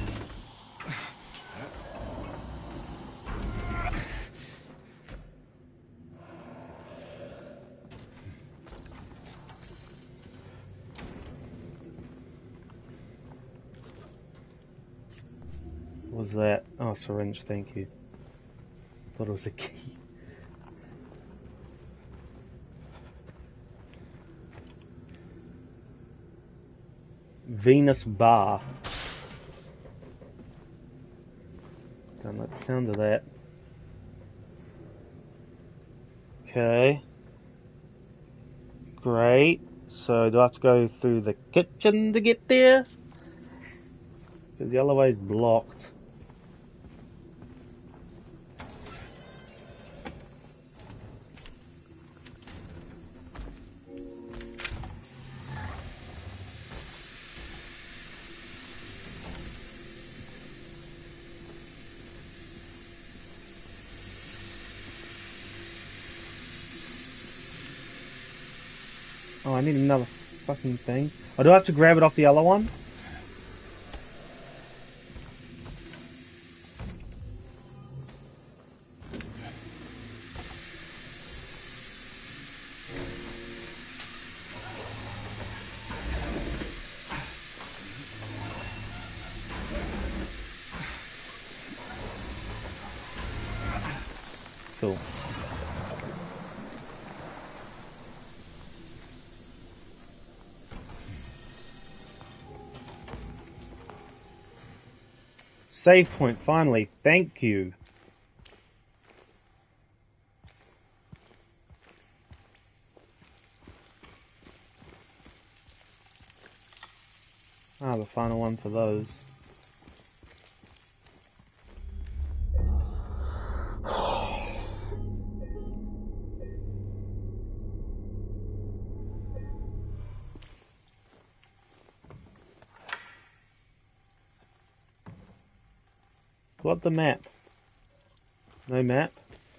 What was that? Oh, syringe, thank you. Thought it was a key. Venus Bar. Don't like the sound of that. Okay. Great. So do I have to go through the kitchen to get there? Because the other way's blocked. Oh, I need another fucking thing. Oh, do I have to grab it off the other one? Cool. Save point, finally. Thank you. Ah, the final one for those. What the map? No map?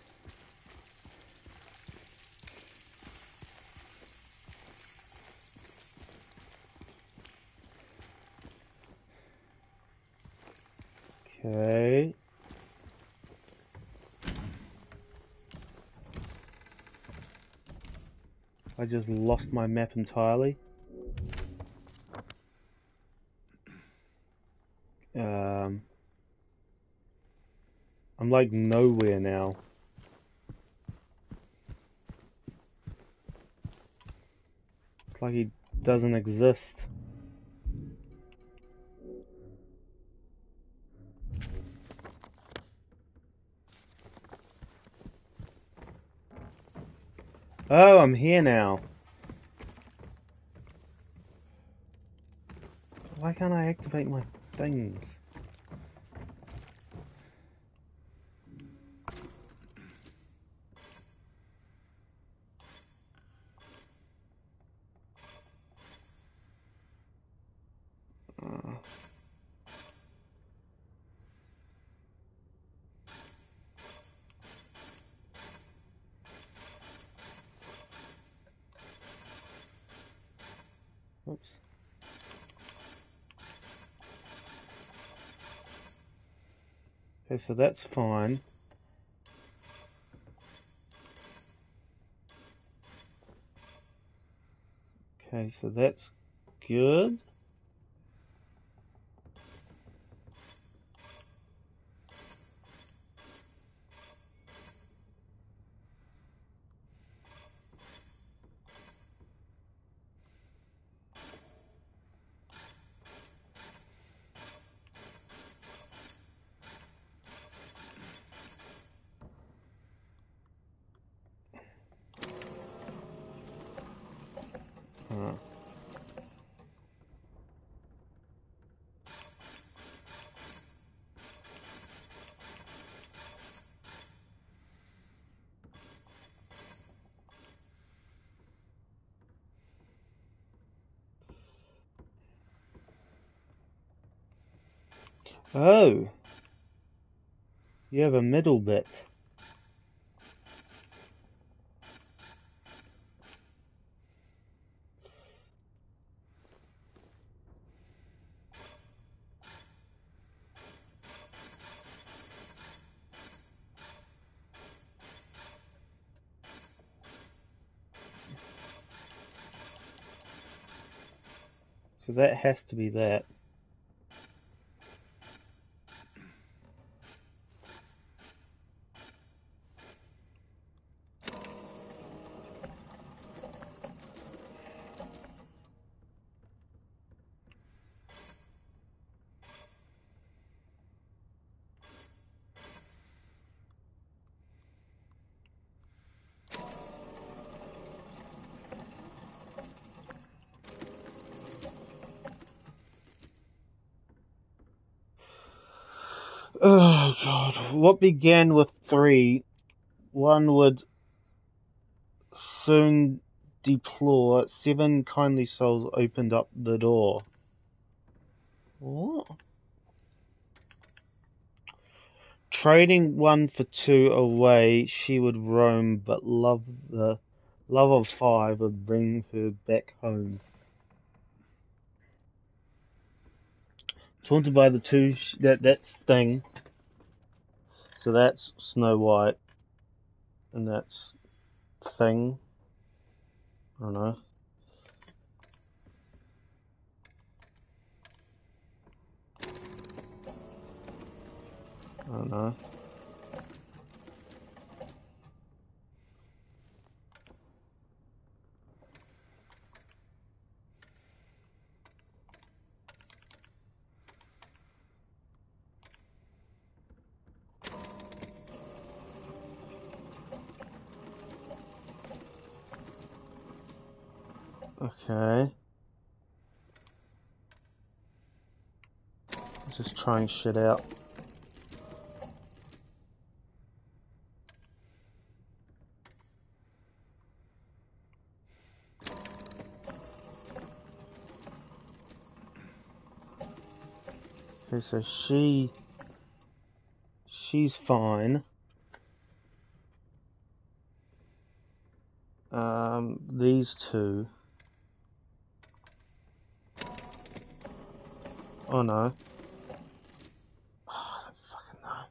Okay. I just lost my map entirely. Um, I'm like nowhere now. It's like he doesn't exist. Oh, I'm here now. Why can't I activate my things? Uh. Oops. Okay, so that's fine. Okay, so that's good. Huh. Oh, you have a middle bit. So that has to be that. Oh god, what began with three, one would soon deplore, seven kindly souls opened up the door. What? Trading one for two away, she would roam, but love the love of five would bring her back home. Taunted by the two, that that's thing. So that's Snow White, and that's thing. I don't know. I don't know. Okay. Just trying shit out. Okay, so she... She's fine. Um, these two... Oh no. Oh, I don't fucking know.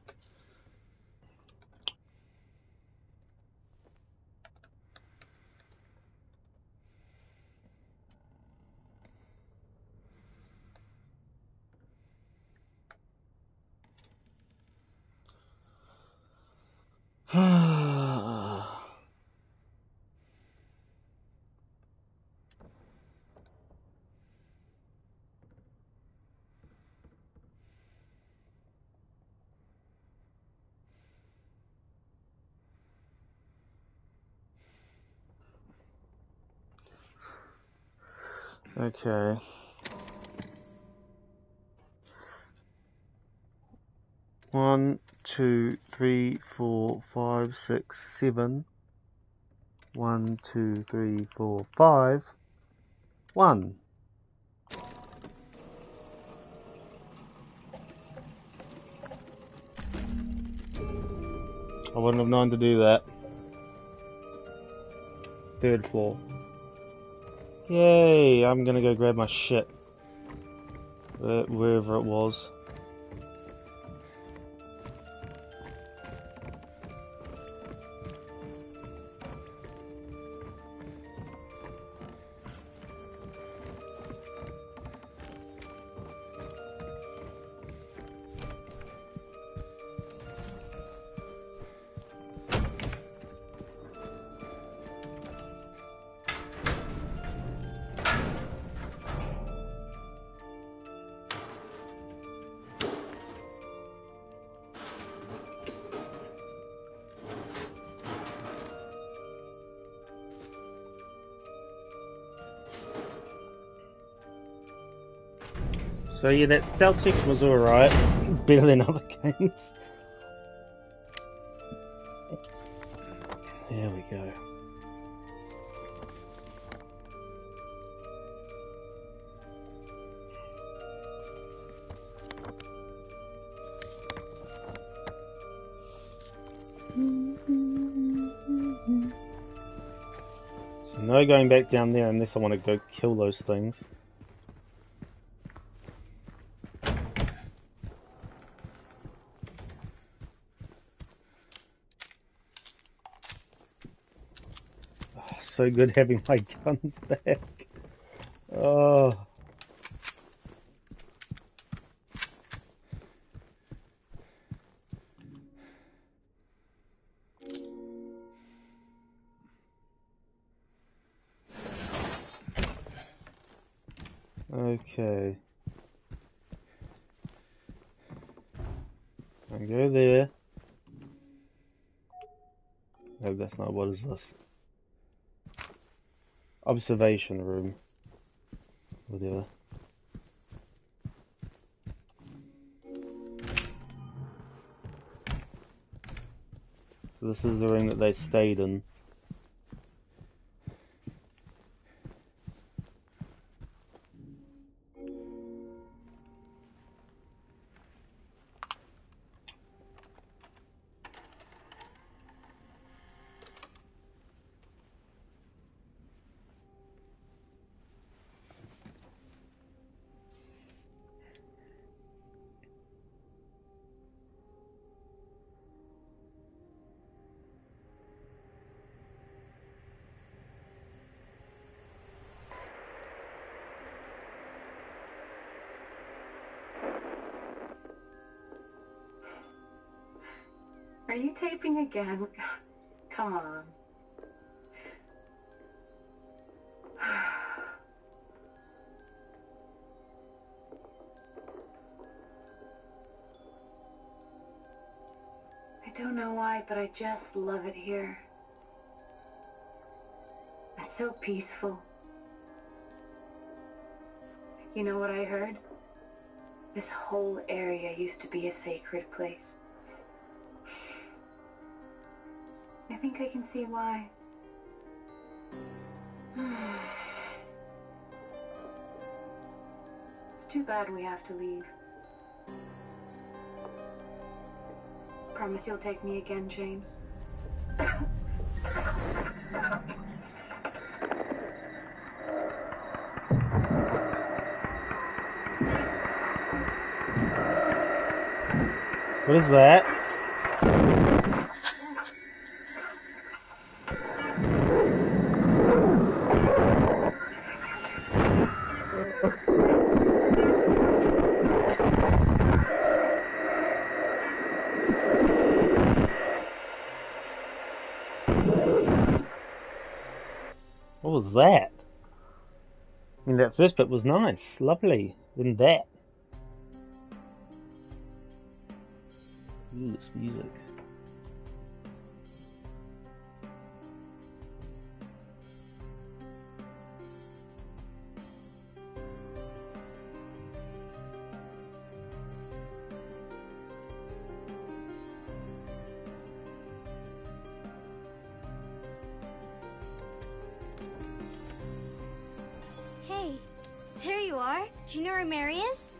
Okay. One, two, three, four, five, six, seven. One, two, three, four, five. One. I wouldn't have known to do that. Third floor. Yay! I'm gonna go grab my shit. Uh, wherever it was. So yeah, that stealth check was alright. Better than other games. There we go. So no going back down there unless I want to go kill those things. So good having my guns back. Oh. Okay. I go there. No, that's not. What is this? Observation room. Whatever. So this is the room that they stayed in. Are you taping again? Come on. I don't know why, but I just love it here. It's so peaceful. You know what I heard? This whole area used to be a sacred place. I think I can see why. It's too bad we have to leave. Promise you'll take me again, James. What is that? What was that? I mean, that first bit was nice, lovely. Then that. Ooh, this music. there? Do you know where Mary is?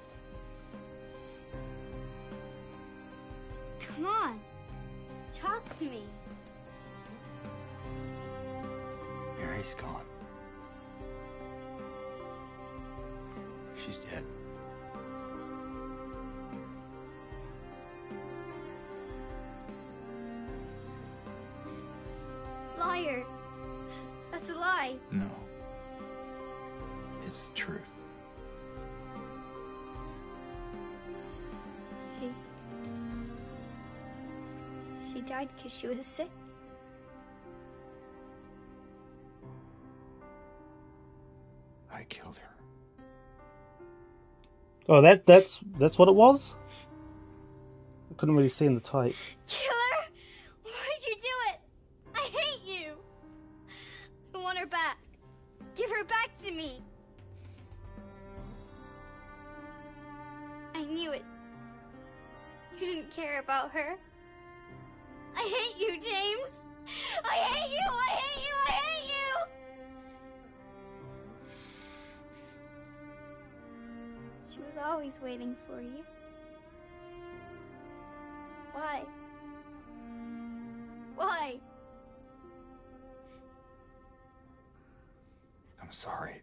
Come on. Talk to me. Mary's gone. She's dead. Liar. That's a lie. No. It's the truth. She... She died because she was sick. I killed her. Oh, that that's that's what it was? I couldn't really see in the type. Kill her? Why did you do it? I hate you. I want her back. Give her back to me. I knew it. You didn't care about her. I hate you, James. I hate you. I hate you. I hate you. She was always waiting for you. Why? Why? I'm sorry.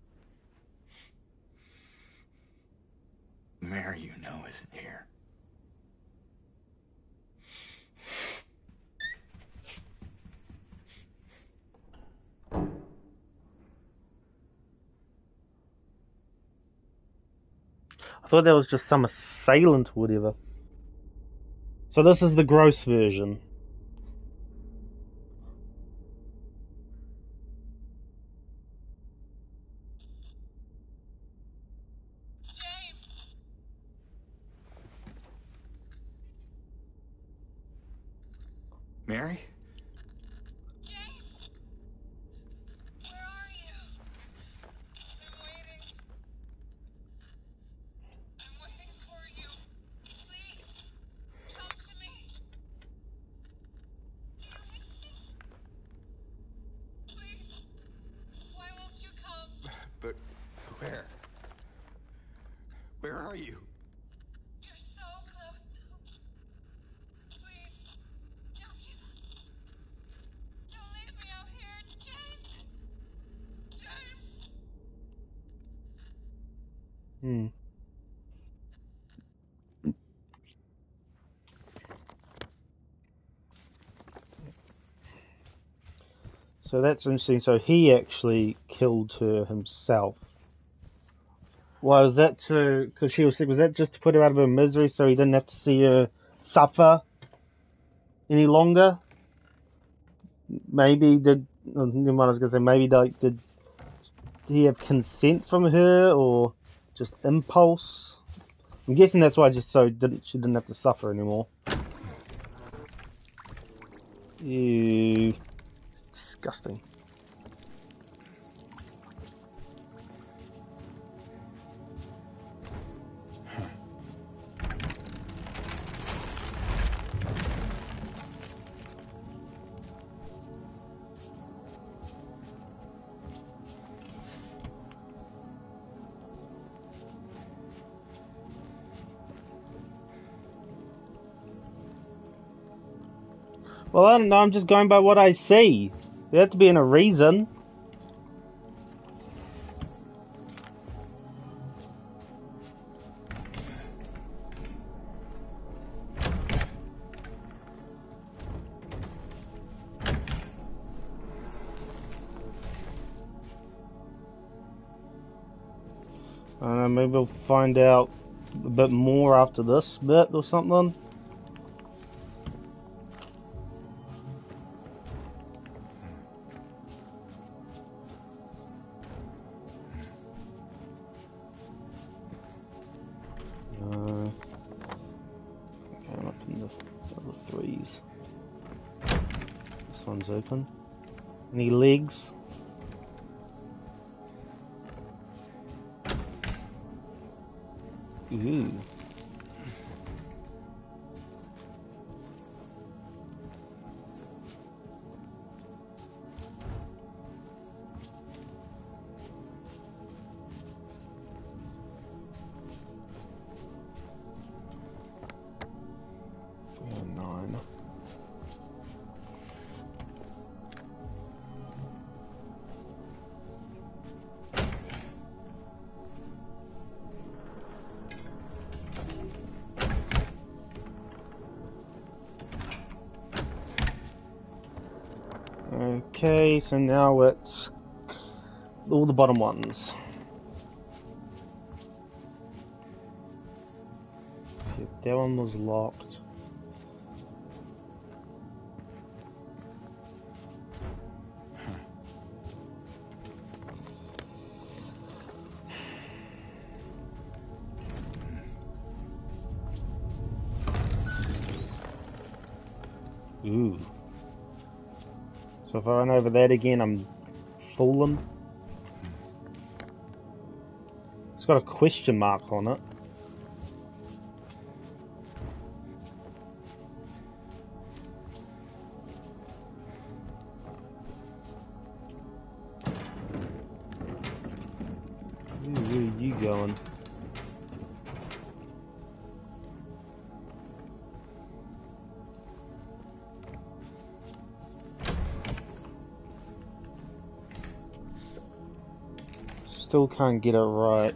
Mary, you know, isn't here. I thought that was just some assailant or whatever. So this is the gross version. James! Mary? James! Where are you? I'm waiting. I'm waiting for you. Please, come to me. Do you hear me? Please, why won't you come? But where? Where are you? You're so close now. Please, don't give up. Don't leave me out here, James. James. Hmm. So that's interesting. So he actually killed her himself. Was that to, because she was sick, was that just to put her out of her misery so he didn't have to see her suffer any longer? Maybe did, oh, never mind, I was going to say, maybe like, did he have consent from her or just impulse? I'm guessing that's why just so didn't she didn't have to suffer anymore. Ew. Disgusting. Well, I don't know, I'm just going by what I see. There had to be in a reason. I don't know, maybe we'll find out a bit more after this bit or something. Uh, okay, I'm up in the other threes. This one's open. Any legs? Ooh. Oh, nine. Okay, so now it's all the bottom ones. Okay, that one was locked. Ooh. So if I run over that again, I'm fooling. It's got a question mark on it. Ooh, where are you going? Still can't get it right.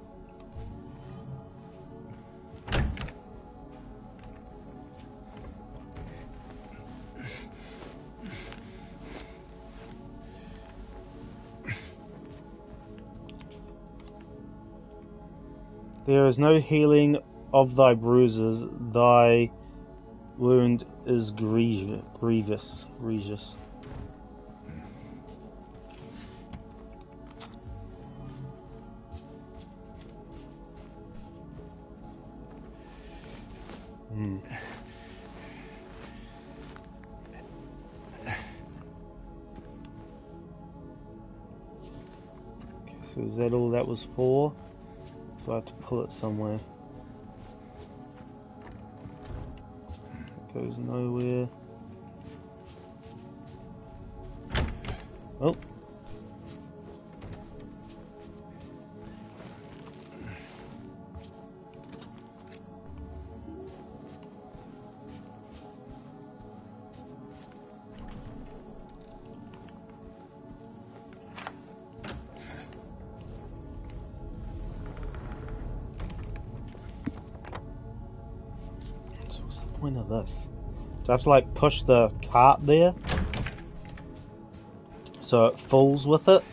There is no healing of thy bruises, thy wound is grievous. Grievous. Grievous. Hmm. Okay, so is that all that was for? So I have to pull it somewhere. It goes nowhere. Oh. So what's the point of this? Do I have to like push the cart there so it falls with it?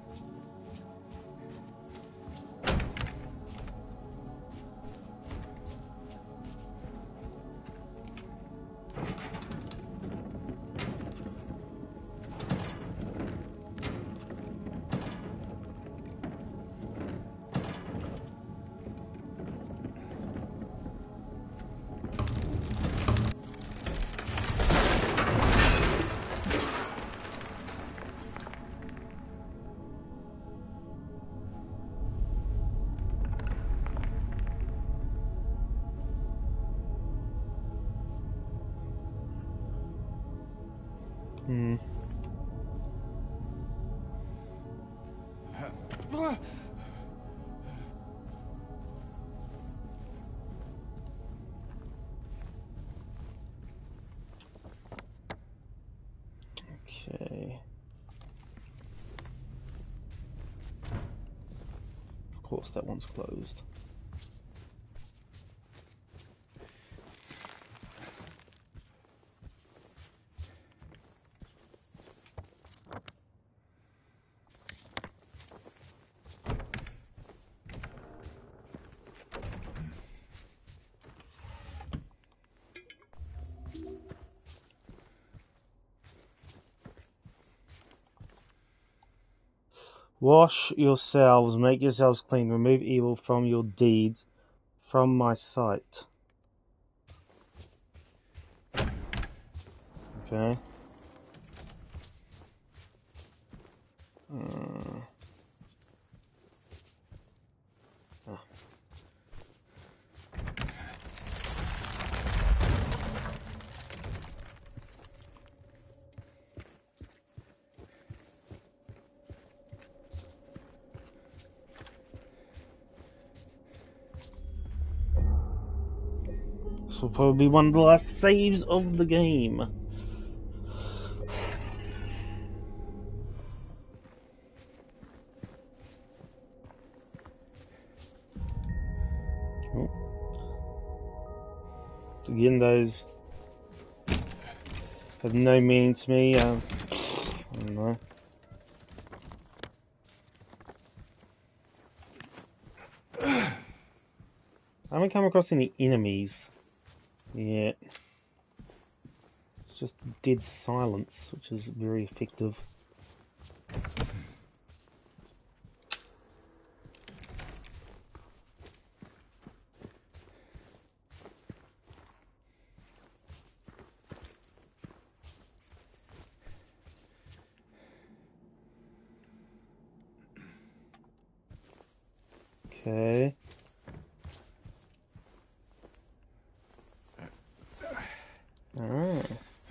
Hmm. Okay. Of course, that one's closed. Wash yourselves, make yourselves clean, remove evil from your deeds, from my sight. Okay. Uh, ah. This will probably be one of the last saves of the game. Oh. Again, those have no meaning to me. Um, I don't know. I haven't come across any enemies yet. It's just dead silence, which is very effective. Okay. Ah.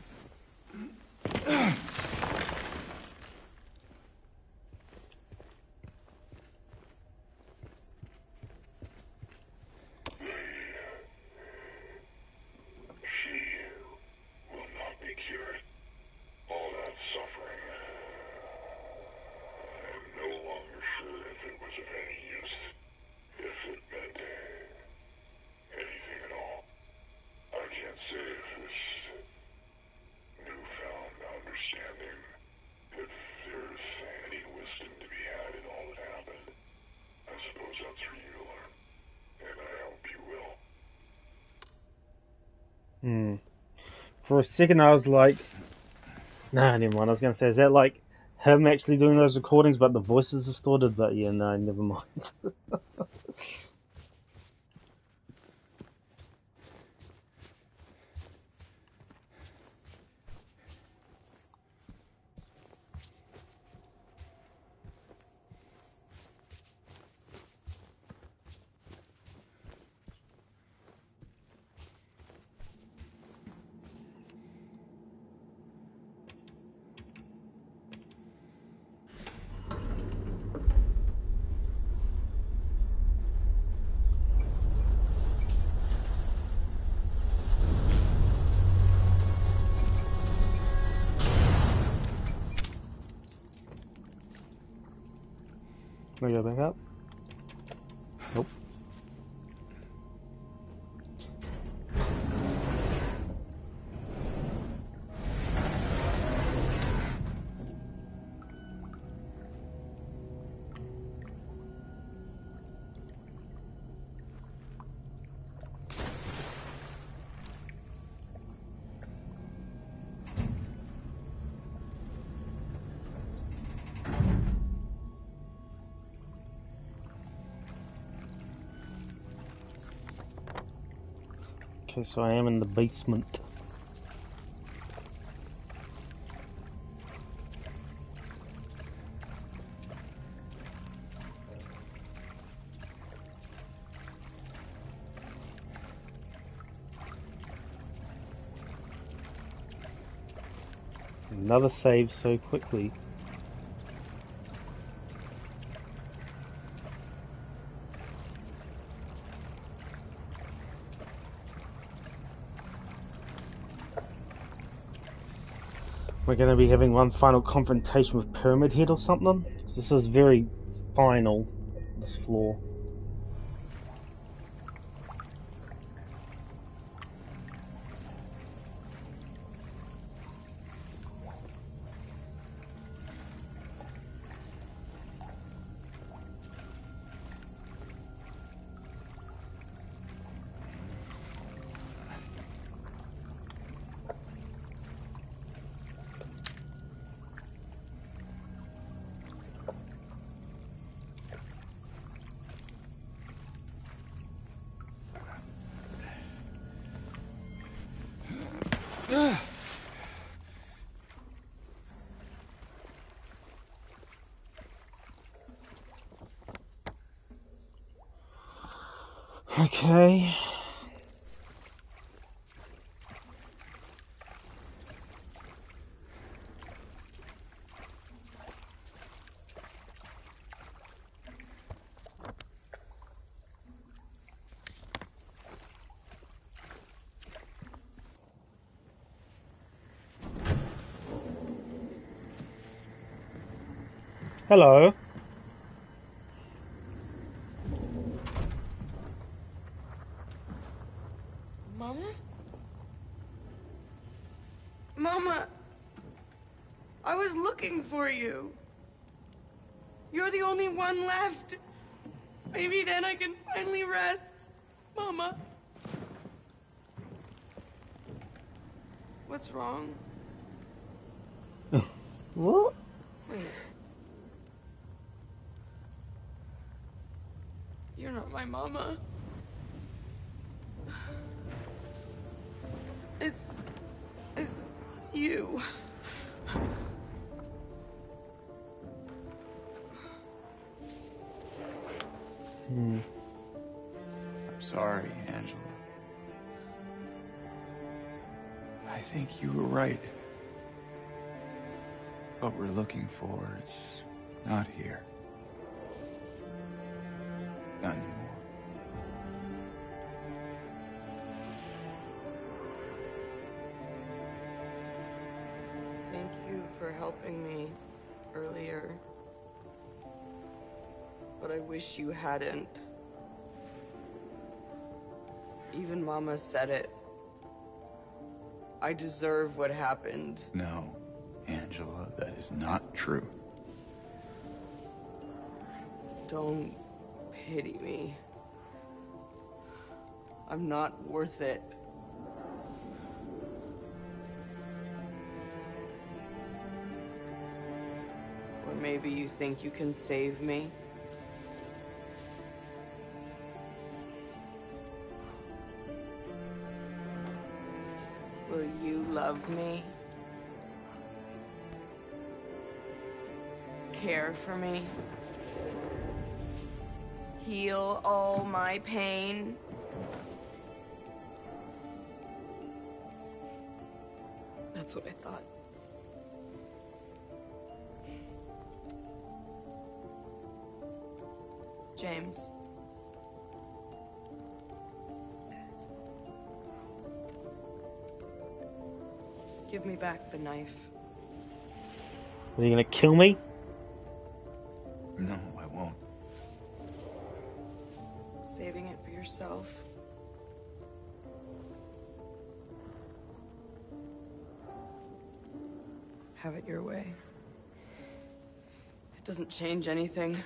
Hmm. For a second I was like, nah, never mind. I was going to say, is that like him actually doing those recordings but the voice is distorted? But yeah, no, never mind. Can I go back up? Nope. Okay, so I am in the basement. Another save so quickly. We're going to be having one final confrontation with Pyramid Head or something. This is very final, this floor. Okay. Hello. Mama? Mama, I was looking for you. You're the only one left. Maybe then I can finally rest. Mama. What's wrong? What? Wait. You're not my mama. It's... it's you. Hmm. I'm sorry, Angela. I think you were right. What we're looking for, it's not here. Not anymore. Thank you for helping me earlier. But I wish you hadn't. Even Mama said it. I deserve what happened. No, Angela, that is not true. Don't pity me. I'm not worth it. Or maybe you think you can save me? Will you love me? Care for me? Heal all my pain? That's what I thought. James. Give me back the knife. Are you gonna kill me? No, I won't. Saving it for yourself. Have it your way. It doesn't change anything.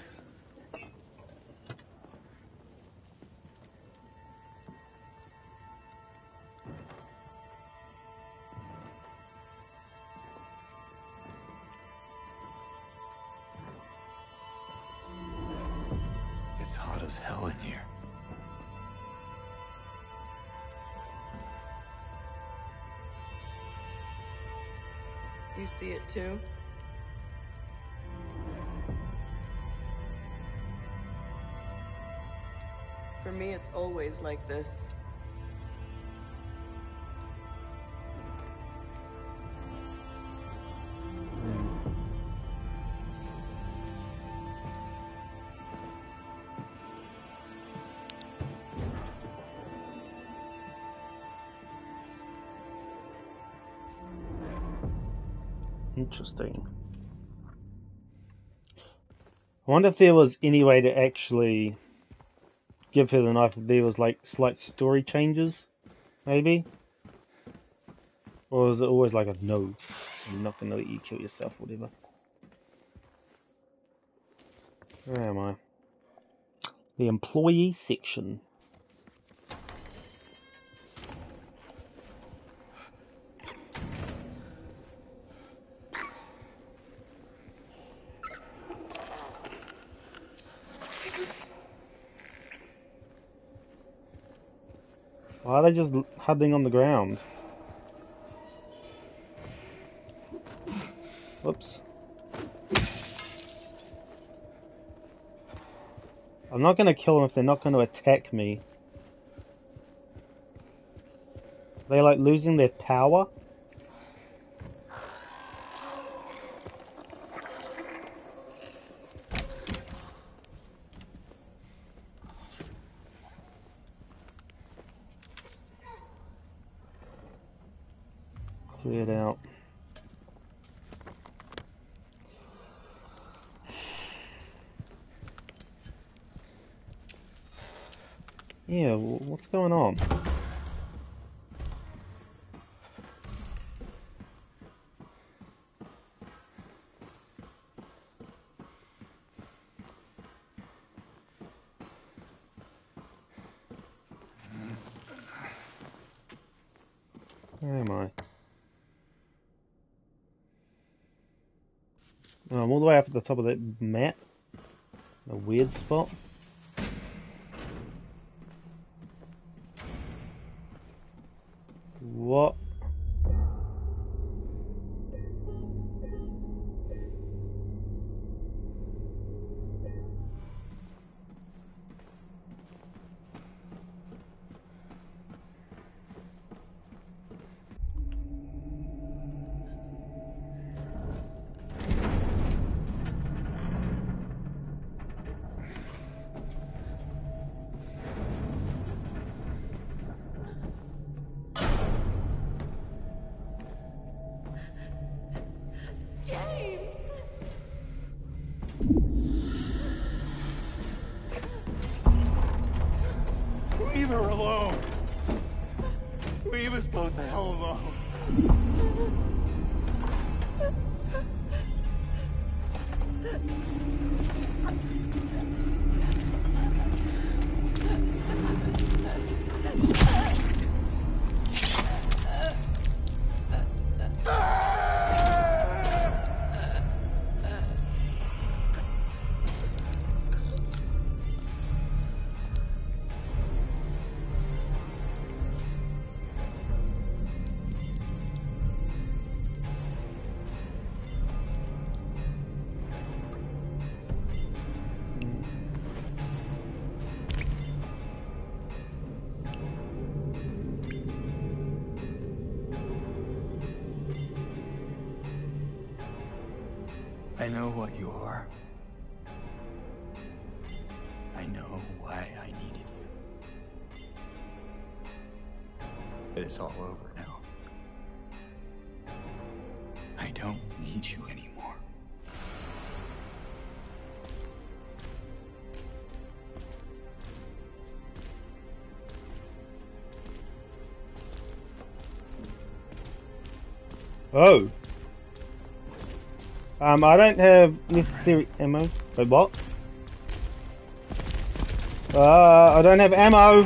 It's hot as hell in here. You see it too? For me, it's always like this. Interesting. I wonder if there was any way to actually give her the knife if there was like slight story changes, maybe? Or was it always like a no, I'm not gonna let you kill yourself, whatever. Where am I? The employee section. Why are they just huddling on the ground? Whoops. I'm not gonna kill them if they're not gonna attack me. Are they like losing their power? Cleared out. Yeah, wh- what's going on? Where am I? Oh, I'm all the way up at the top of that map. A weird spot. What? James! Leave her alone. Leave us both the hell alone. I know what you are. I know why I needed you. But it's all over now. I don't need you anymore. Oh. Um, I don't have necessary ammo. Wait, what? Uh, I don't have ammo.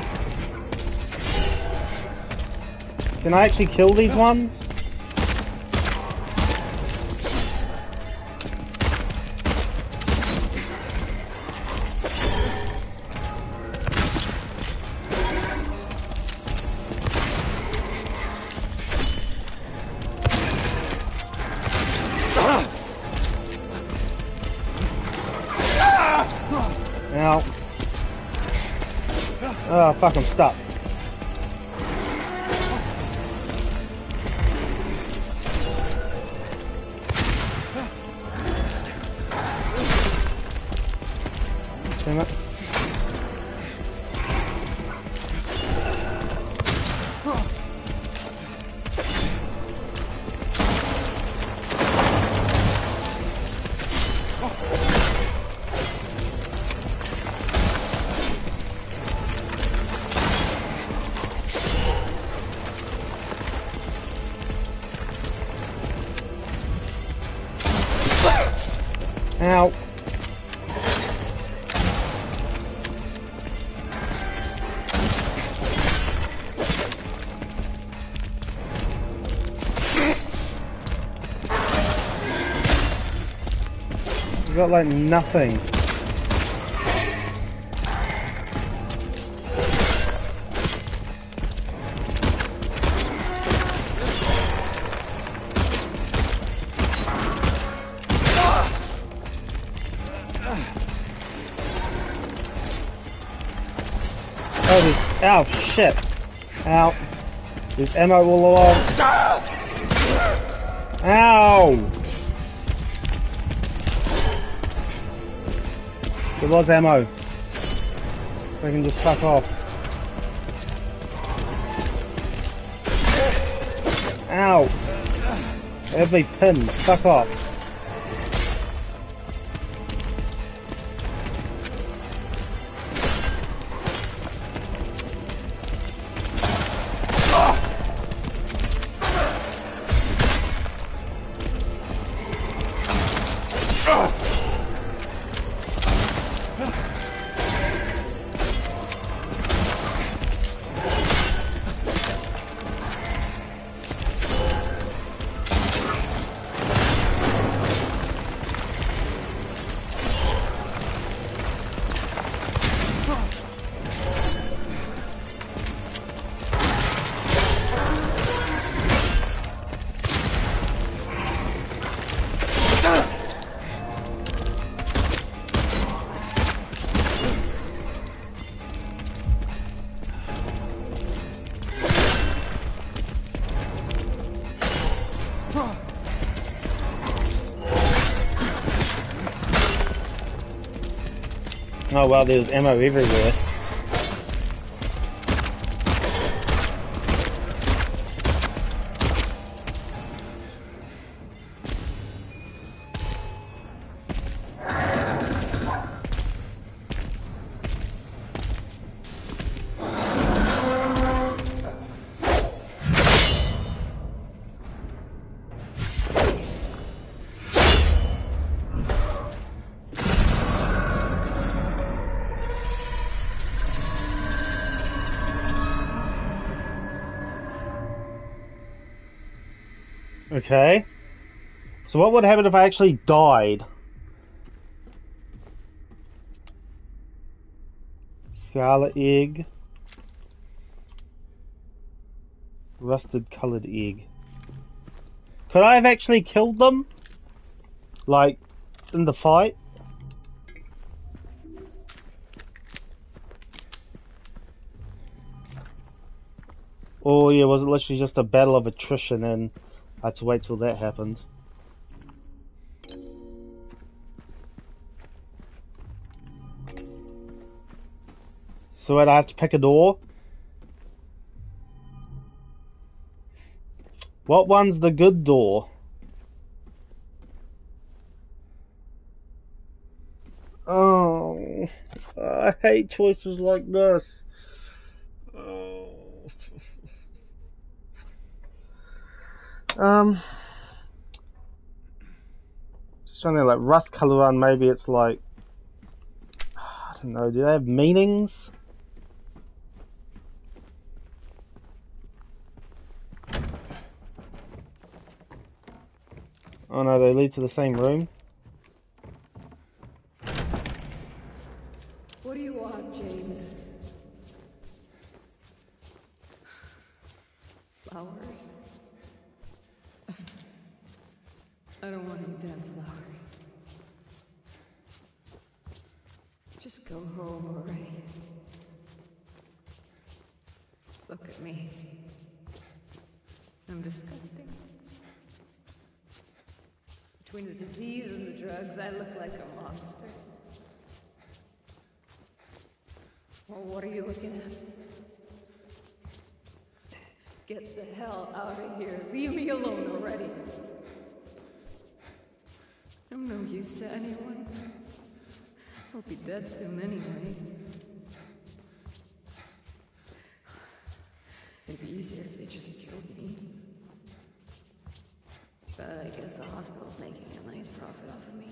Can I actually kill these ones? Ow. Oh, fuck, I'm stuck. Damn it. Ow. You got like nothing. Oh, there's, ow, shit. Ow. There's ammo all along. Ow! There was ammo. I can just fuck off. Ow! Every pin, fuck off. Oh wow, there's ammo everywhere. Okay. So what would happen if I actually died? Scarlet egg. Rusted coloured egg. Could I have actually killed them? Like, in the fight? Or yeah, was it literally just a battle of attrition and I had to wait till that happened? So I'd have to pick a door? What one's the good door? Oh, I hate choices like this. Oh. Um, just trying to like rust color one. Maybe it's like I don't know. Do they have meanings? Oh no, they lead to the same room. What do you want, James? Flowers? I don't want any damn flowers. Just go home already. Look at me. I'm disgusting. Between the disease and the drugs, I look like a monster. Well, what are you looking at? Get the hell out of here. Leave me alone already. I'm no use to anyone. I'll be dead soon anyway. It'd be easier if they just killed me. But I guess the hospital's making a nice profit off of me.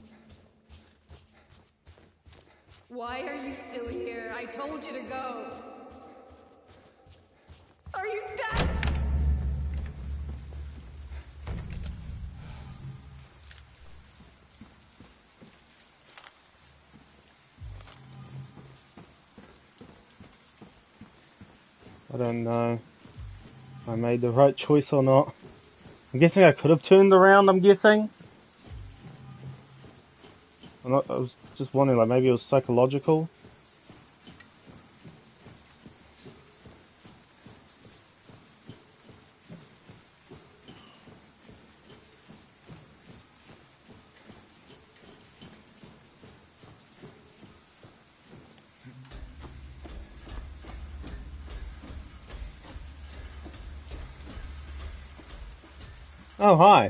Why are you still here? I told you to go. Are you dead? I don't know if I made the right choice or not. I'm guessing I could have turned around, I'm guessing. I'm not, I was just wondering, like, maybe it was psychological. Oh, hi.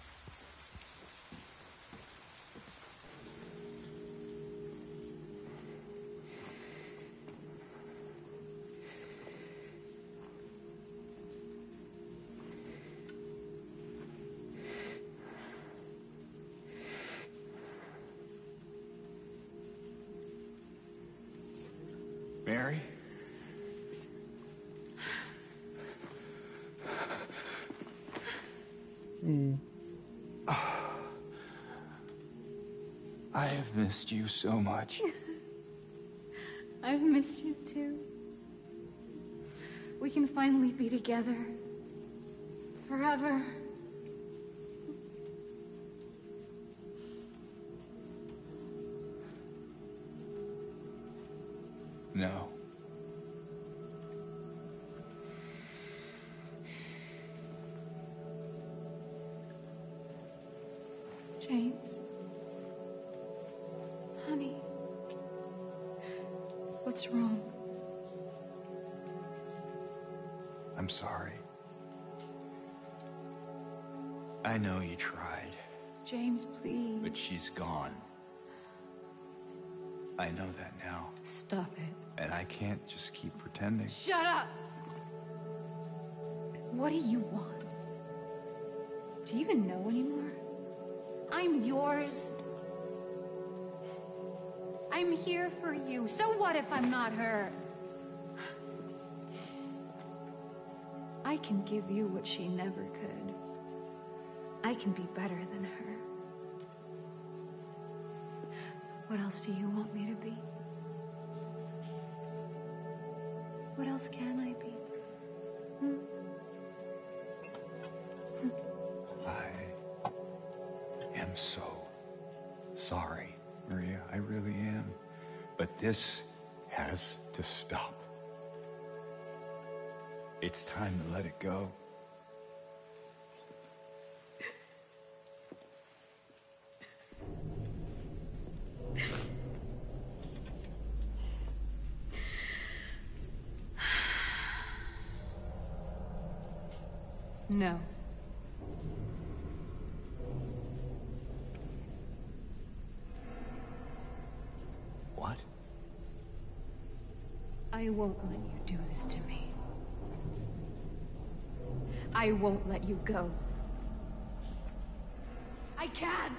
Mary? Hmm. I have missed you so much. I've missed you too. We can finally be together. Forever. No. James. Honey. What's wrong? I'm sorry. I know you tried, James, please. but she's gone. I know that now, Stop it. and I can't just keep pretending. Shut up! What do you want? Do you even know anymore? I'm yours. I'm here for you. So what if I'm not her? I can give you what she never could. I can be better than her. What else do you want me to be? What else can I be? Hmm? I am so sorry, Maria. I really am. But this has to stop. It's time to let it go. No. What? I won't let you do this to me. I won't let you go. I can't!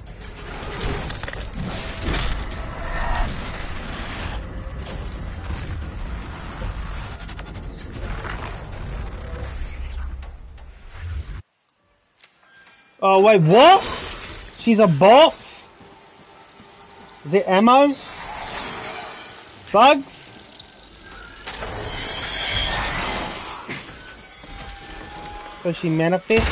Oh wait, what? She's a boss? Is it ammo? Bugs? Does she manifest?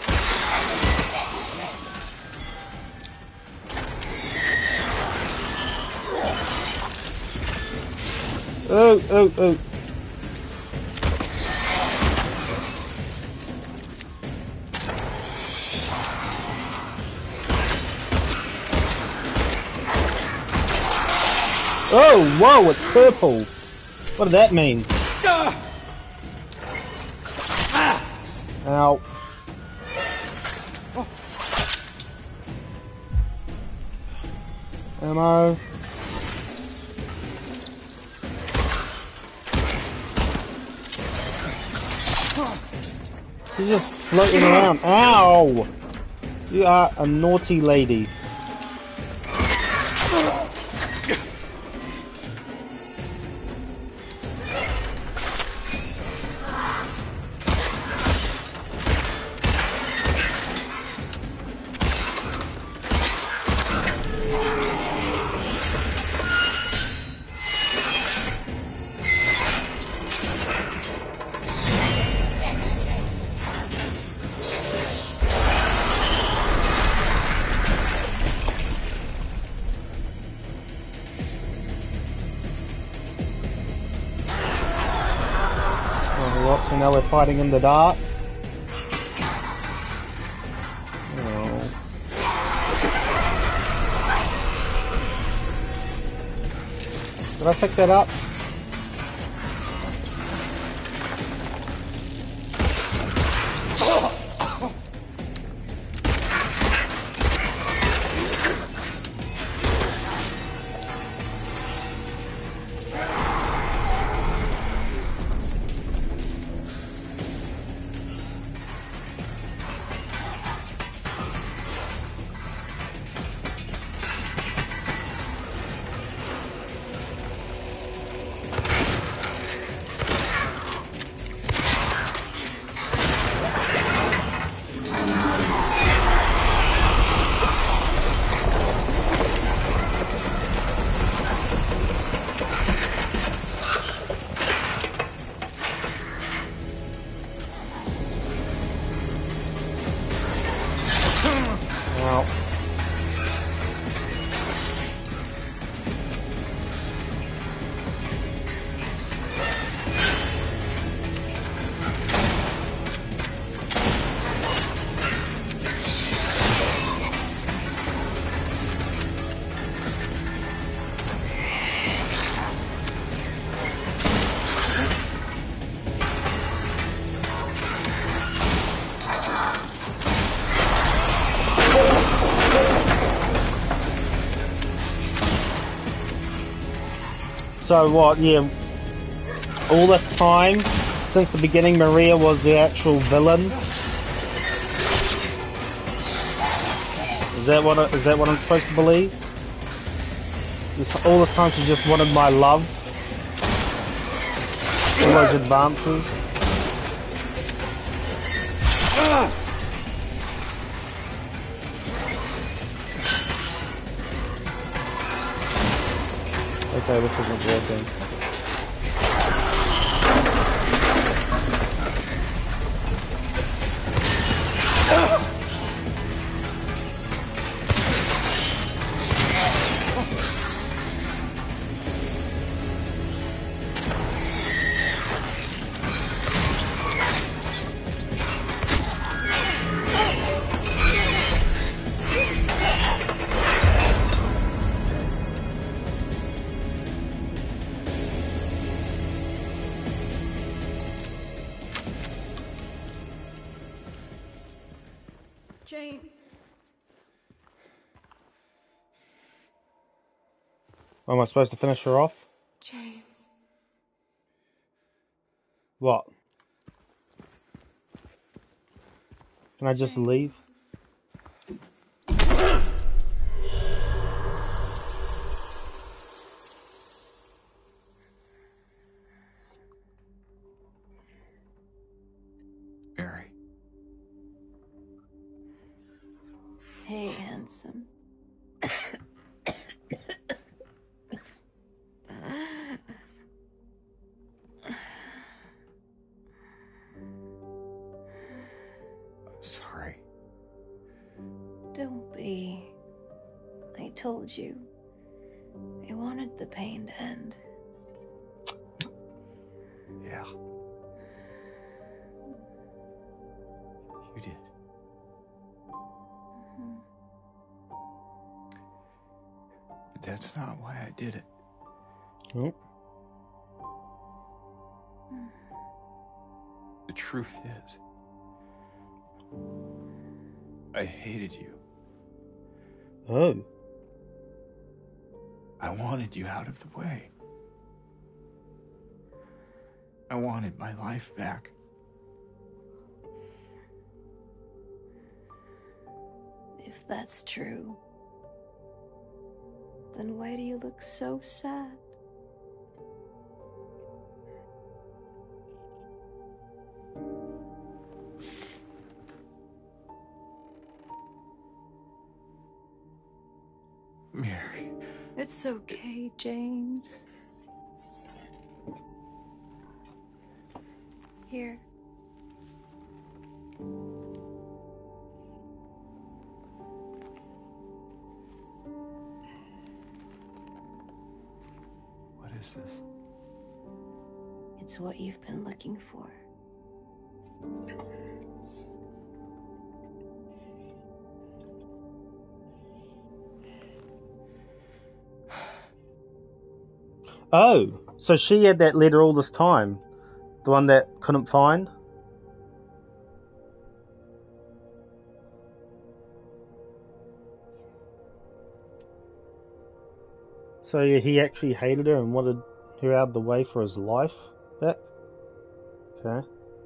Oh, oh, oh. Oh, whoa, it's purple. What did that mean? Ow. Ammo. She's just floating around. Ow! You are a naughty lady. So now we're fighting in the dark. Oh. Did I pick that up? So what, yeah, all this time, since the beginning, Maria was the actual villain? Is that what, I, is that what I'm supposed to believe? This, all this time she just wanted my love? All those advances? Okay, this isn't working. James. Am I supposed to finish her off? James. What? Can I just James. leave? Mary. Hey, handsome. Sorry. Don't be. I told you. I wanted the pain to end. Yeah. You did. Mhm. But that's not why I did it. Oh. The truth is, I hated you. Oh. I wanted you out of the way. I wanted my life back. If that's true, then why do you look so sad? Mary. It's okay, James. Here. What is this? It's what you've been looking for. Oh, so she had that letter all this time? The one that couldn't find? So yeah, he actually hated her and wanted her out of the way for his life back? Okay.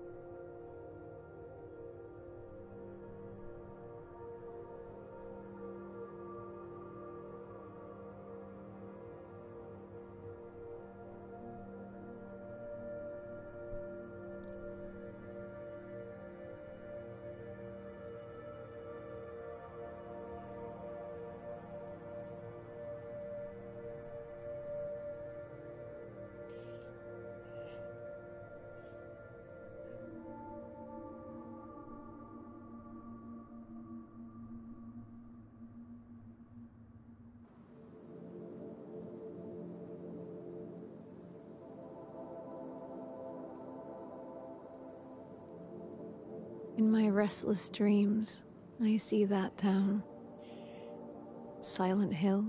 In my restless dreams, I see that town. Silent Hill.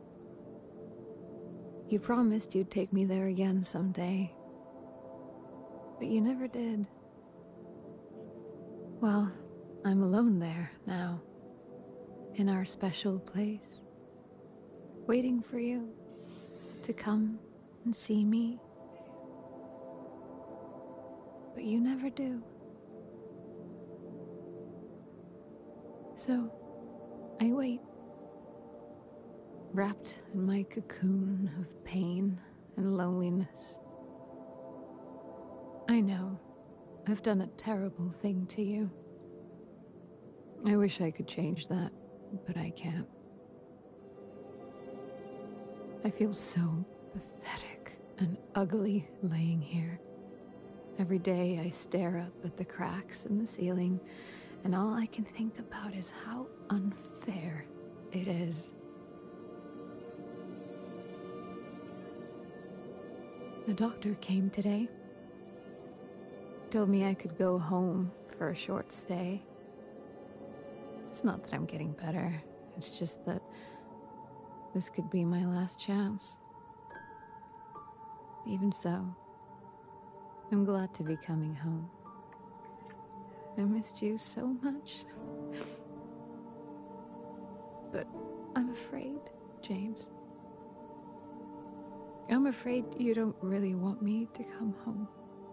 You promised you'd take me there again someday. But you never did. Well, I'm alone there now, in our special place, waiting for you to come and see me. But you never do. So, I wait, wrapped in my cocoon of pain and loneliness. I know I've done a terrible thing to you. I wish I could change that, but I can't. I feel so pathetic and ugly laying here. Every day I stare up at the cracks in the ceiling, and all I can think about is how unfair it is. The doctor came today. Told me I could go home for a short stay. It's not that I'm getting better. It's just that this could be my last chance. Even so, I'm glad to be coming home. I missed you so much. But I'm afraid, James. I'm afraid you don't really want me to come home.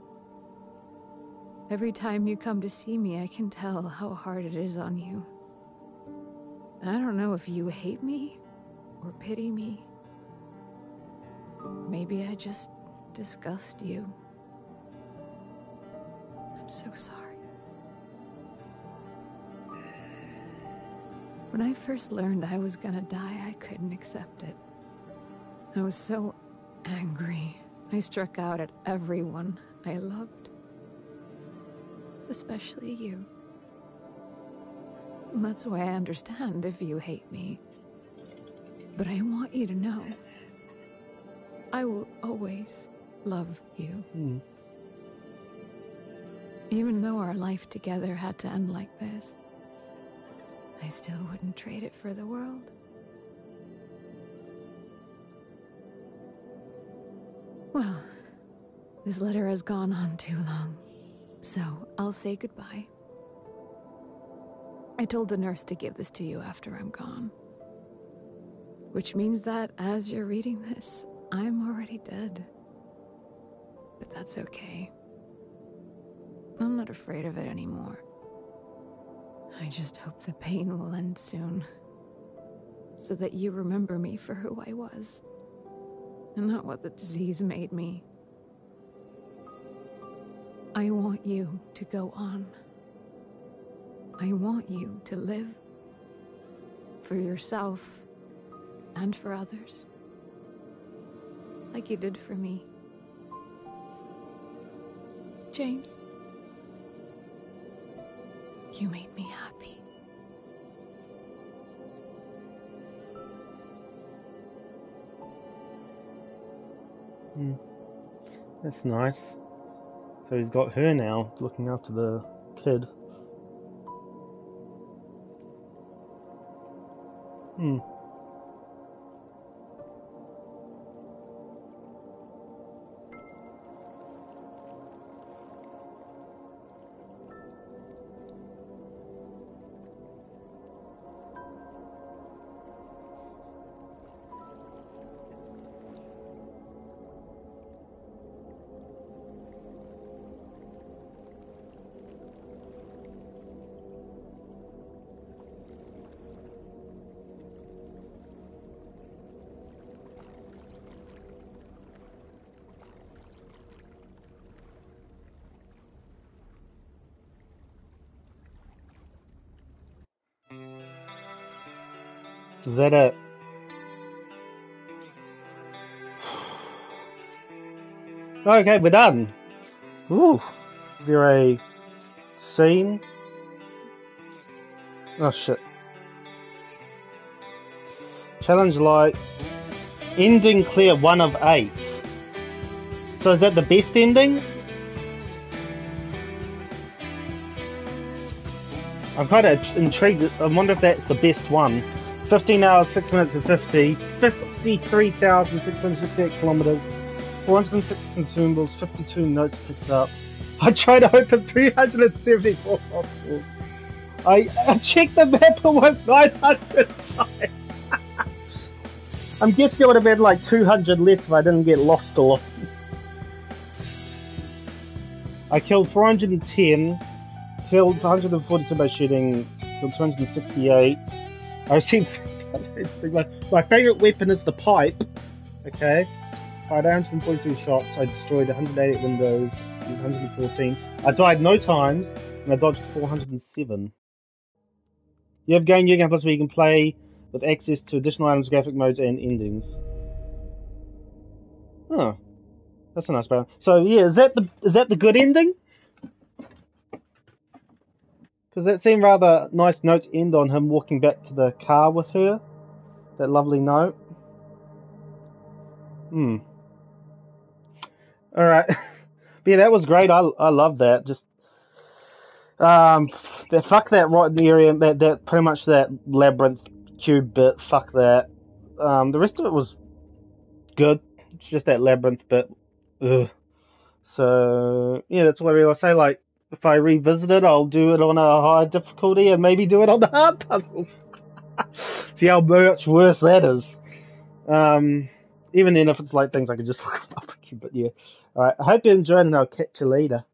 Every time you come to see me, I can tell how hard it is on you. I don't know if you hate me or pity me. Maybe I just disgust you. I'm so sorry. When I first learned I was gonna die, I couldn't accept it. I was so angry. I struck out at everyone I loved. Especially you. And that's why I understand if you hate me. But I want you to know, I will always love you. Mm. Even though our life together had to end like this, I still wouldn't trade it for the world. Well, this letter has gone on too long, so I'll say goodbye. I told the nurse to give this to you after I'm gone. Which means that as you're reading this, I'm already dead. But that's okay. I'm not afraid of it anymore. I just hope the pain will end soon, so that you remember me for who I was, and not what the disease made me. I want you to go on. I want you to live for yourself and for others, like you did for me. James, you made me happy. Mm. That's nice. So he's got her now, looking after the kid. Hmm. Is that it? Okay, we're done. Ooh. Is there a scene? Oh shit. Challenge light. Ending clear, one of eight. So is that the best ending? I'm kind of intrigued. I wonder if that's the best one. fifteen hours, six minutes and fifty. fifty-three thousand six hundred sixty-eight kilometers. four hundred six consumables. fifty-two notes picked up. I tried to open three hundred seventy-four boxes. I, I checked the map and was nine hundred times. I'm guessing it would have been like two hundred less if I didn't get lost a lot. I killed four hundred ten, killed one hundred forty-two by shooting, killed two hundred sixty-eight. I received my, my favourite weapon is the pipe. Okay. Fired one hundred forty-two shots, I destroyed one hundred eighty-eight windows, one hundred fourteen. I died no times, and I dodged four hundred seven. You have Game New Game Plus where you can play with access to additional items, graphic modes, and endings. Huh. That's a nice balance. So yeah, is that the is that the good ending? Because that seemed rather nice note to end on, him walking back to the car with her. That lovely note. Hmm. All right. But yeah, that was great. I I love that. Just um, that fuck that right in the area. That that pretty much that labyrinth cube bit. Fuck that. Um, the rest of it was good. It's just that labyrinth bit. Ugh. So yeah, that's all I really say. Like, if I revisit it, I'll do it on a high difficulty and maybe do it on the hard puzzles. See how much worse that is. Um, even then, if it's like things I could just look up. But yeah, all right. I hope you enjoyed, and I'll catch you later.